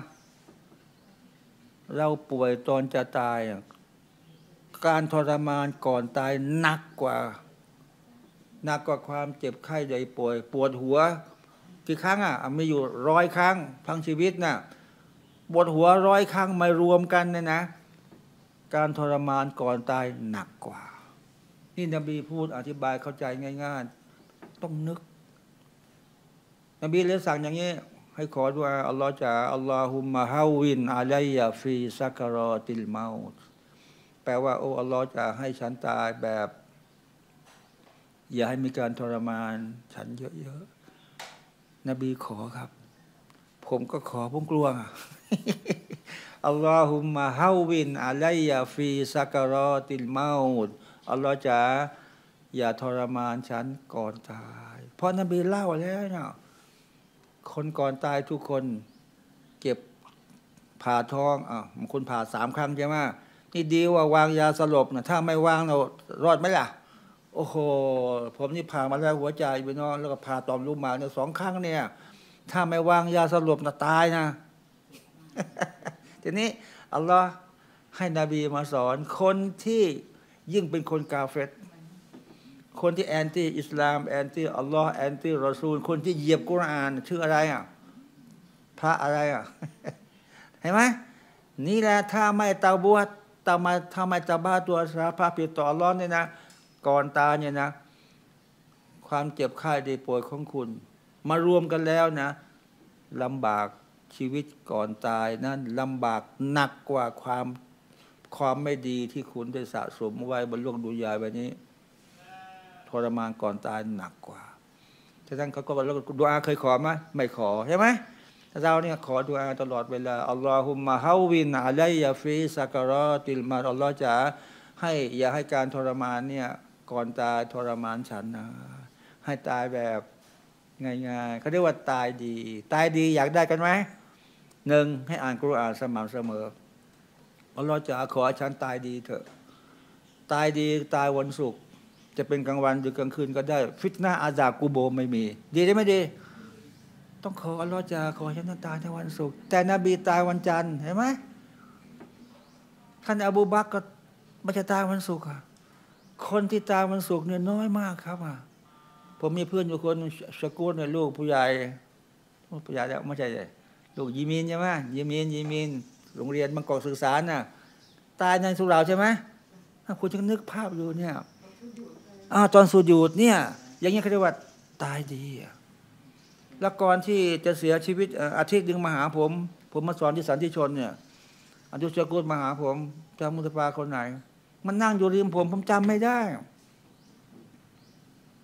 เราป่วยตอนจะตายการทรมานก่อนตายหนักกว่าหนักกว่าความเจ็บไข้ใดป่วยปวดหัวกี่ครั้งอ่ะมีอยู่ร้อยครั้งทั้งชีวิตน่ะปวดหัวร้อยครั้งมารวมกันเนี่ยนะการทรมานก่อนตายหนักกว่านี่นบีพูดอธิบายเข้าใจง่ายๆต้องนึกนบีเลยสั่งอย่างนี้ให้ขอดุอาอัลลอฮฺจะอัลลอฮุมมะฮาวินอะลัยยะฟีซักรอติลเมาต์แปลว่าโอ้อัลลอฮฺจะให้ฉันตายแบบอย่าให้มีการทรมานฉันเยอะๆนบีขอครับผมก็ขอผมกลัวอัลลอฮุมมะฮาวินอะลัยยะฟีซักรอติลเมาต์อัลลอฮฺจะอย่าทรมานฉันก่อนตายเพราะนบีเล่าแล้วเนาะคนก่อนตายทุกคนเก็บผ่าท้องอ่ะบางคนผ่าสามครั้งใช่ไหมนี่ดีว่าวางยาสลบนะถ้าไม่วางเรารอดไหมล่ะโอ้โหผมนี่ผ่ามาแล้วหัวใจไปนอนแล้วก็ผ่าต่อมลูกหมากเนี่ยสองครั้งเนี่ยถ้าไม่วางยาสลบนะตายนะ ทีนี้อัลลอฮ์ให้นบีมาสอนคนที่ยิ่งเป็นคนกาเฟรคนที่แอนตี้อิสลามแอนตี้อัลลอฮ์แอนตี้รอซูลคนที่เหยียบกุรอานชื่ออะไรอ่ะพระอะไรอ่ะ เห็นไหมนี่แหละถ้าไม่เตาบวชตามาถ้าไม่ตาบ้าตัวสาพาผิดต่ออัลลอฮ์เนี่ยนะก่อนตายเนี่ยนะความเจ็บไข้ได้ป่วยของคุณมารวมกันแล้วนะลำบากชีวิตก่อนตายนั้นลำบากหนักกว่าความความไม่ดีที่คุณได้สะสมไว้บนโลกดุนยาแบบนี้ทรมานก่อนตายหนักกว่าฉะนั้นเขาก็บอกแล้วดุอาเคยขอไหมไม่ขอใช่ไหมเราเนี่ยขอดุอาตลอดเวลาอัลลอฮุมมะฮาวินอะลัยยะฟีซักรอติลมาอัลลอฮ์จะให้อย่าให้การทรมานเนี่ยก่อนตายทรมานฉันนะให้ตายแบบง่ายๆเขาเรียกว่าตายดีตายดีอยากได้กันไหมหนึ่งให้อ่านกุรอานสม่ำเสมออัลลอฮ์จะขอฉันตายดีเถอะตายดีตายวันศุกร์จะเป็นกลางวันหรือกลางคืนก็ได้ฟิตนะห์อาซาบกูโบไม่มีดีได้ไหมดีต้องขออัลลอฮ์จะขอฉันตายในวันศุกร์แต่นบีตายวันจันทร์เห็นไหมท่านอบูบักรก็ไม่จะตายวันศุกร์คนที่ตายวันศุกร์เนี่ยน้อยมากครับอ่ะผมมีเพื่อนอยู่คนสกุลเนี่ยลูกผู้ใหญ่ผู้ใหญ่แล้วไม่ใช่เลยลูกยิมินใช่ไหมยิมินยิมินโรงเรียนบางกอกศึกษาน่ะตายในสุราใช่ไหมคุณจะนึกภาพอยู่เนี่ยอ้าวตอนสุญูดเนี่ยอย่างนี้เขาเรียกว่าตายดีแล้วก่อนที่จะเสียชีวิตอาทิตย์หนึ่งมาหาผมผมมาสอนที่สันติชนเนี่ยอาดุสกุลมาหาผมจำมุตปาคนไหนมันนั่งอยู่ริมผมผมจำไม่ได้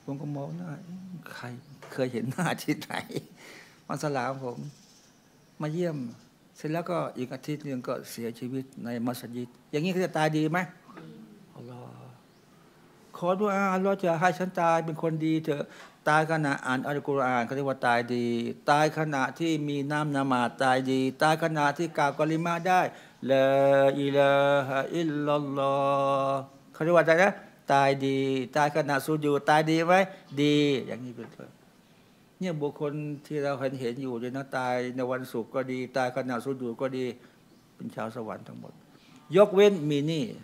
ผมก็มองหน้าใครเคยเห็นหน้าที่ไหนวันสลามผมมาเยี่ยมเสร็จแล้วก็อีกอาทิตย์หนึ่งก็เสียชีวิตในมัสยิดอย่างนี้เขาจะตายดีไหมอัลลอฮ์ขอดุอาอัลลอฮ์จะให้ฉันตายเป็นคนดีเถอะตายขณะอ่านอัลกุรอานเขาเรียกว่าตายดีตายขณะที่มีน้ำละหมาดตายดีตายขณะที่กล่าวกะลิมาได้ลาอิลาฮะอิลลัลลอฮ์เขาเรียกว่าอะไรนะตายดีตายขณะสุญูดตายดีไหมดีอย่างนี้เป็นต้นเนี่ยบุคคลที่เราเห็นเห็นอยู่เลยนะตายในวันศุกร์ก็ดีตายขณะสุญูดก็ดีเป็นชาวสวรรค์ทั้งหมดยกเว้นมีหนี้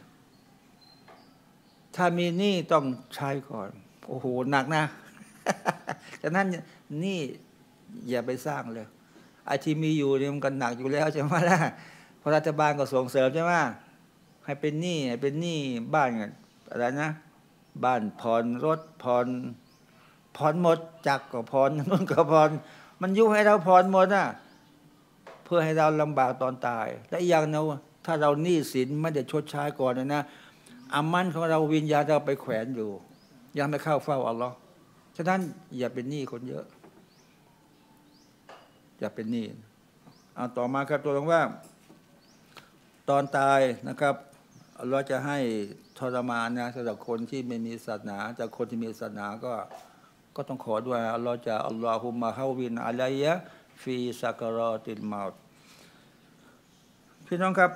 ถ้ามีหนี้ต้องใช้ก่อนโอ้โหหนักนะฉะนั้นหนี้อย่าไปสร้างเลยไอ้ที่มีอยู่เนี่ยมันก็หนักอยู่แล้วใช่ไหมล่ะเพราะรัฐบาลก็ส่งเสริมใช่ไหมให้เป็นหนี้ให้เป็นหนี้บ้านอะไรนะบ้านผ่อนรถผ่อนผ่อนหมดจักก็ผ่อนนู่นก็ผ่อนมันยุให้เราผ่อนหมดน่ะเพื่อให้เราลำบากตอนตายและอีกอย่างนะถ้าเราหนี้สินไม่ได้ชดใช้ก่อนนะนะอามันของเราวิญญาณเราไปแขวนอยู่ยังไม่เข้าเฝ้าอัลลอฮ์ฉะนั้นอย่าเป็นหนี้คนเยอะอย่าเป็นหนี้เอาต่อมาครับตัวตรงว่าตอนตายนะครับอัลลอฮ์จะให้ทรมานนะสำหรับคนที่ไม่มีศาสนาแต่คนที่มีศาสนาก็ก็ต้องขอด้วยอัลลอฮ์จะอัลลอฮุมะฮาวินอะลัยยะฟีซักรอติลมาตพี่น้องครับ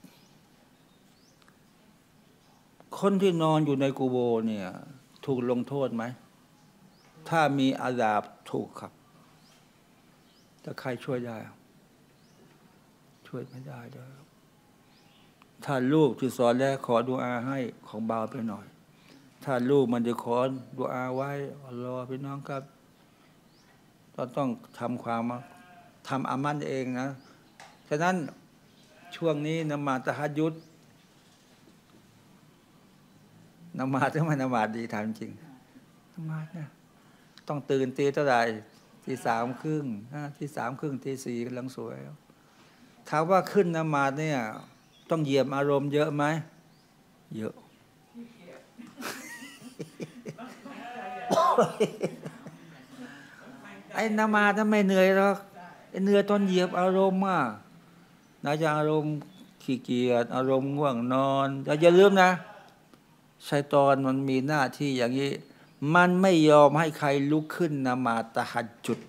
คนที่นอนอยู่ในกูโบเนี่ยถูกลงโทษไหมถ้ามีอาซาบถูกครับแต่ใครช่วยได้ช่วยไม่ได้เลยถ้าลูกที่สอนแล้วขอดุอาให้ของเบาไปหน่อยถ้าลูกมันจะขอดุอาไว้อัลลอฮ์พี่น้องครับเราต้องทำความทำอามันเองนะฉะนั้นช่วงนี้นมาตะฮัดยุดนมาถึงมันนมาดีถามจริงนมาเนี่ยต้องตื่นตีเท่าไหร่ตีสามครึ่งตีสามครึ่งตีสี่กำลังสวยถามว่าขึ้นนมาเนี่ยต้องเหยียบอารมณ์เยอะไหมเยอะไอ้นมาถ้าไม่เหนื่อยหรอกไอ้เหนื่อยตอนเหยียบอารมณ์อ่ะนะจะอารมณ์ขี้เกียจอารมณ์ง่วงนอนอย่าลืมนะชัยฏอนมันมีหน้าที่อย่างนี้มันไม่ยอมให้ใครลุกขึ้นนมาตะฮัจญุด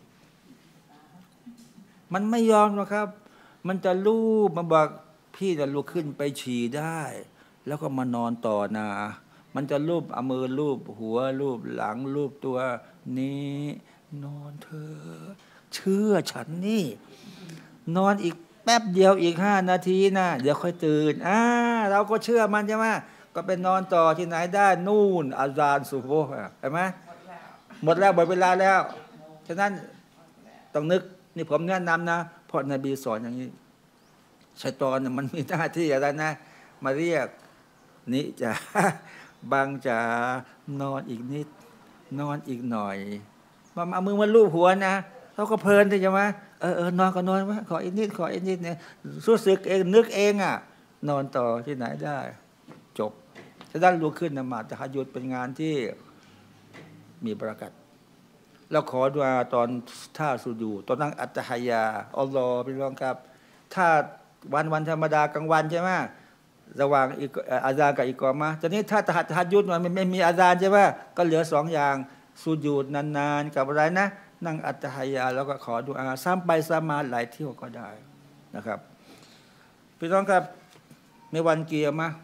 มันไม่ยอมหรอกครับมันจะลูบมาบอกพี่จะลุกขึ้นไปฉี่ได้แล้วก็มานอนต่อนามันจะลูบเอามือลูบหัวลูบหลังลูบตัวนี้นอนเธอเชื่อฉันนี่นอนอีกแป๊บเดียวอีกห้านาทีนะเดี๋ยวค่อยตื่นอ่าเราก็เชื่อมันใช่ไหมก็เป็นนอนต่อที่ไหนได้นู่นอาซานซุโบฮ์ใช่ไหมหมดแล้วหมดเวลาแล้วฉะนั้นต้องนึกนี่ผมแนะนำนะเพราะนบีสอนอย่างนี้ชัยฏอนมันมีหน้าที่อะไรนะมาเรียกนิจะบางจะนอนอีกนิดนอนอีกหน่อยมาเอามือมาลูบหัวนะเราก็เพลินใช่ไหมเออเออนอนก็นอนวะขออีกนิดขออีกนิดเนี่ยรู้สึกเองนึกเองอ่ะนอนต่อที่ไหนได้จบฉะนั้นลุกขึ้นนมาตะฮัจญุดเป็นงานที่มีบารกัตแล้วขอดุอาตอนท่าสุญูตอนนั่งอัตตะฮยาอัลลอฮ์พี่น้องครับถ้าวันวันธรรมดากลางวันใช่ไหมระหว่างอาซานกับอิกอมะตอนนี้ถ้าตะฮัจญุดมันไม่มีอาซานใช่ไหมก็เหลือสองอย่างสุญูดนานๆกับอะไรนะนั่งอัตตะฮยาแล้วก็ขอดุอาซ้ำไปซ้ำมาหลายเที่ยวก็ได้นะครับพี่น้องครับในวันเกียรมะ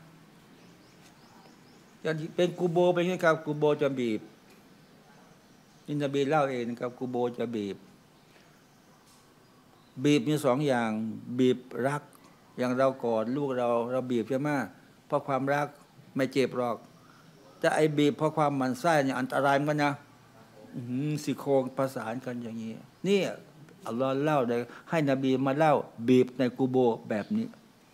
เป็นกูโบเป็นยังไงครับกูโบจะบีบอินทบีเล่าเองนะครับกูโบจะบีบบีบมีสองอย่างบีบรักอย่างเรากอดลูกเราเราบีบใช่ไหมเพราะความรักไม่เจ็บหรอกแต่ไอ้บีบเพราะความหมั่นไส้เนี่ยอันตรายเหมือนกันนะสี่โครงประสานกันอย่างนี้นี่อัลลอฮ์เล่าเลยให้นบีมาเล่าบีบในกูโบแบบนี้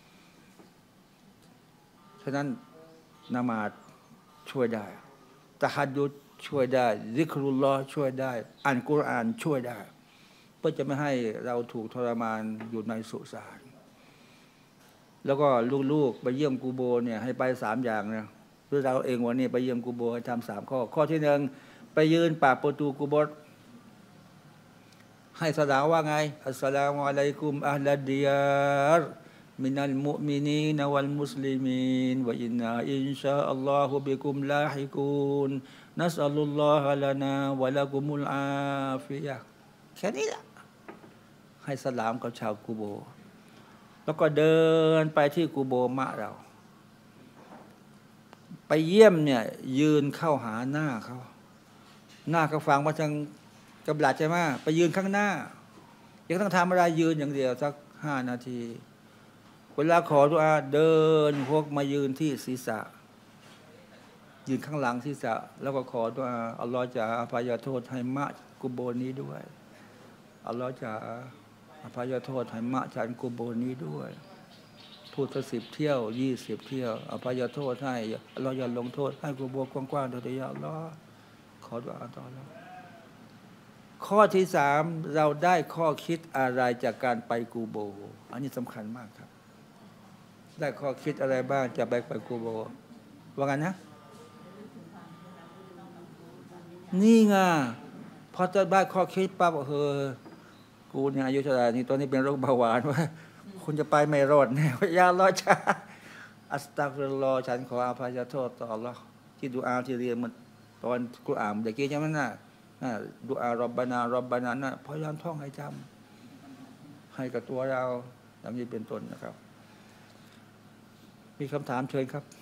ฉะนั้นนามาดช่วยได้ตะฮัจญุดช่วยได้ซิกรุลลอฮ์ช่วยได้อ่านกุรอานช่วยได้เพื่อจะไม่ให้เราถูกทรมานอยู่ในสุสานแล้วก็ลูกๆไปเยี่ยมกูโบเนี่ยให้ไปสามอย่างนะหรือเราเองวันนี้ไปเยี่ยมกูโบให้ทำสามข้อข้อที่หนึ่งไปยืนปากประตูกุโบร์ให้สลามว่าไงอัสสลามุอะลัยกุมอัลลดิยารมินัลมุมินีนวัลมุสลิมีนวะอินนาอินชาอัลลอฮุบิกุมลาฮิกูนนัสอัลลอฮะลานาวะละกุมุลอาฟิยะห์แค่นี้แหละให้สลามกับชาวกูโบแล้วก็เดินไปที่กูโบมะเราไปเยี่ยมเนี่ยยืนเข้าหาหน้าเขาหน้าเขาฟังว่าทางกำลัดใช่ไหมไปยืนข้างหน้ายังต้องทำอะไรยืนอย่างเดียวสักห้านาทีเวลาขอดุอาเดินพวกมายืนที่ศีรษะยืนข้างหลังศีรษะแล้วก็ขอดุอาอัลลอฮฺจะอภัยโทษให้มะกุโบนี้ด้วยอัลลอฮฺจะอภัยโทษให้มะฉันกุโบนี้ด้วยพูดสักสิบเที่ยวยี่สิบเที่ยวอภัยโทษให้อัลลอฮฺอย่าลงโทษให้กุโบกว้างๆโดยอัลลอฮฺขอดุอาต่อแล้วข้อที่สามเราได้ข้อคิดอะไรจากการไปกูโบอันนี้สำคัญมากครับได้ข้อคิดอะไรบ้างจะไปไปกูโบว่ากันนะนี่ไงพอจะได้ข้อคิดปั๊บเออกูเนี่ยอายุเท่าไหร่นี่ตอนนี้เป็นโรคเบาหวานว่าคุณจะไปไม่รอดแน่ยาลอชาอัสตัฆฟิรุลลอฮ์ฉันขออภัยโทษต่ออัลลอฮ์ที่ดุอาที่เรียนมันตอนกุรอานเมื่อกี้ใช่ไหมน่ะดุอารอบบานา รอบบานานะพยายามท่องให้จำให้กับตัวเราอย่างนี้เป็นต้นนะครับมีคำถามเชิญครับ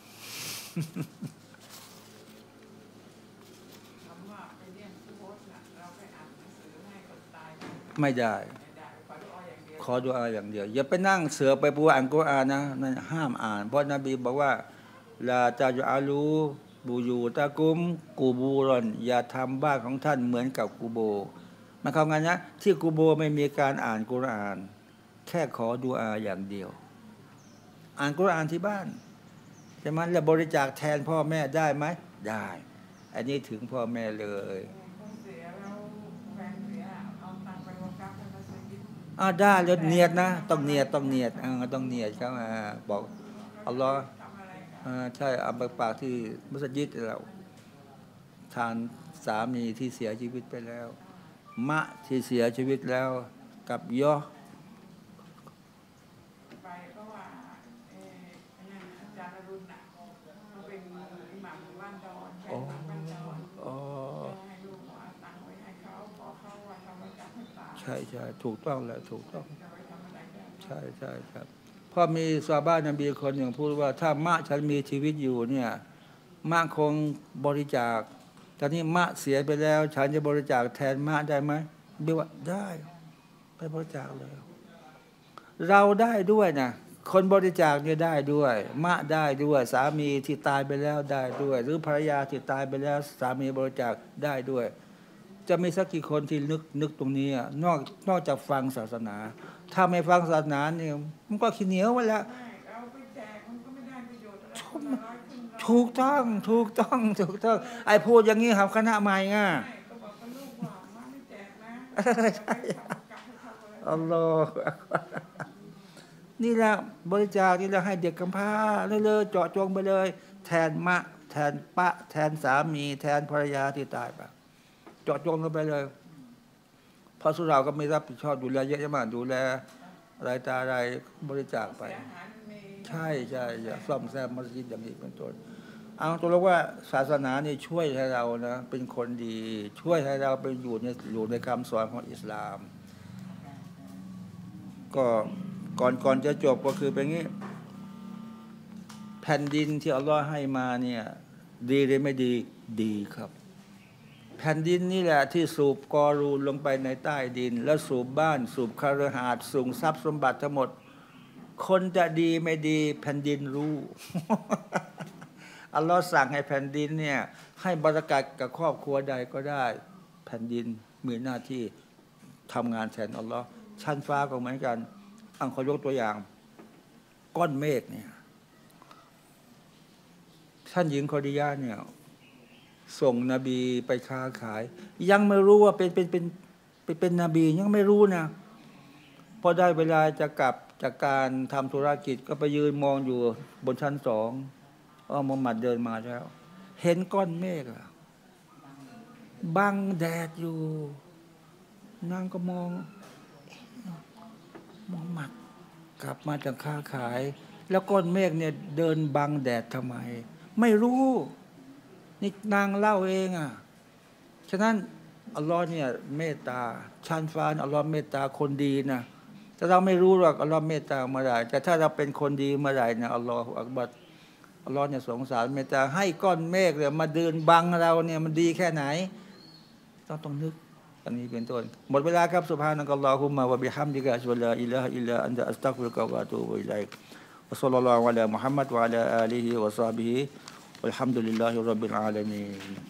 ไม่ได้ขอดุอาอย่างเดียวอย่าไปนั่งเสือไปปูอ่านกุรอานนะนั่นห้ามอ่านเพราะนบีบอกว่าลาตาจุอาลูบูยูตะกุมกูบูรอนอย่าทำบ้านของท่านเหมือนกับกูโบมันเขาไงนะที่กูโบไม่มีการอ่านกุรอานแค่ขอดุอาอย่างเดียวอ่านกุรอานที่บ้านใช่ไหมแล้วบริจาคแทนพ่อแม่ได้ไหมได้อันนี้ถึงพ่อแม่เลยอ่าได้แล้วเนียดนะต้องเนียดต้องเนียดอ่าต้องเนียดครับอ่าบอกอัลลอฮ์อ่าใช่อับปากที่มัสยิดเราทานสามีที่เสียชีวิตไปแล้วมะที่เสียชีวิตแล้วกับยอ
ไปเพราะว่าเออนั่นอาจารย์อรุณน่ะเขาเป็นอิหม่ามบ้านดอนแขกบ้านดอนให้ลูกว่าตังไว้ให้เขาขอเขาว่าทำไว้จับให้ตา
ใช่ใช่ถูกต้องแหละถูกต้องใช่ใช่ครับพอมีซอฮาบะห์นบีคนหนึ่งพูดว่าถ้ามะฉันมีชีวิตอยู่เนี่ยมะคงบริจาคตอนนี้มะเสียไปแล้วฉันจะบริจาคแทนมะได้ไหมบิว่าได้ไปบริจาคเลยเราได้ด้วยนะคนบริจาคเนี่ยได้ด้วยมะได้ด้วยสามีที่ตายไปแล้วได้ด้วยหรือภรรยาที่ตายไปแล้วสามีบริจาคได้ด้วยจะมีสักกี่คนที่นึกนึกตรงนี้นอกนอกจากฟังศาสนาถ้าไม่ฟังศาสนาเนี่ยมันก็ขี้เหนียวไปแล้วถูกต้องถูกต้องถูกต้องไอ้พูดอย่างนี้ครับคณะใหม่ง่ะอัลลอฮฺนี่แหละบริจาคนี่แหละให้เด็กกำพร้าเลยๆเจาะจงไปเลยแทนมะแทนปะแทนสามีแทนภรรยาที่ตายไปเจาะจงลงไปเลยพระสุราก็ไม่รับผิดชอบดูแลเยอะมากดูแลอะไรตาอะไรบริจาคไปใช่ใช่อย่าซ่อมแซมมัสยิดอย่างนี้เป็นต้นเอาตัวเราว่าศาสนานี่ช่วยให้เรานะเป็นคนดีช่วยให้เราไปอยู่ในอยู่ในคำสอนของอิสลามก็ก่อนก่อนจะจบก็คือเป็นงี้แผ่นดินที่อัลลอฮ์ให้มาเนี่ยดีหรือไม่ดีดีครับแผ่นดินนี่แหละที่สูบกอรูลงไปในใต้ดินแล้วสูบบ้านสูบคฤหาสน์สูบทรัพย์สมบัติทั้งหมดคนจะดีไม่ดีแผ่นดินรู้ อัลลอฮ์สั่งให้แผ่นดินเนี่ยให้บารกัตกับครอบครัวใดก็ได้แผ่นดินมีหน้าที่ทำงานแทนอัลลอฮ์ชั้นฟ้าก็เหมือนกันอังขอยกตัวอย่างก้อนเมฆเนี่ยท่านหญิงคอดียะเนี่ยส่งนบีไปค้าขายยังไม่รู้ว่าเป็นเป็นเป็นเป็นเป็นนบียังไม่รู้นะพอได้เวลาจะกลับจากการทำธุรกิจก็ไปยืนมองอยู่บนชั้นสองอ๋อมุฮัมมัดเดินมาแล้วเห็นก้อนเมฆอะบังแดดอยู่นางก็มองมองหมัดกลับมาจากค้าขาย แล้วก้อนเมฆเนี่ยเดินบังแดดทำไมไม่รู้นี่นางเล่าเองอ่ะฉะนั้นอัลลอฮ์เนี่ยเมตตาชันฟานอัลลอฮ์เมตตาคนดีนะแต่เราไม่รู้หรอกอัลลอฮ์เมตตาเมื่อไหร่แต่ถ้าเราเป็นคนดีเมื่อไหร่นะอัลลอฮ์อักบัรอัลลอฮ์เนี่ยสงสารเมตตาให้ก้อนเมฆเนี่ยมาเดินบังเราเนี่ยมันดีแค่ไหนต้องต้องนึกอันนี้เป็นต้นหมดเวลาครับซุบฮานะกัลลอฮุมมะวะบิฮัมดิกะอัชฮะลาอิลาฮะอิลลาอันตะอัสตัฆฟิรุกะวะอะตูบุอิลัยกวะศ็อลลัลลอฮุอะลามุฮัมมัดวะอะลาอาลิฮิวะศอฮบิฮิวัลฮัมดุลิลลาฮิร็อบบิลอาลามีน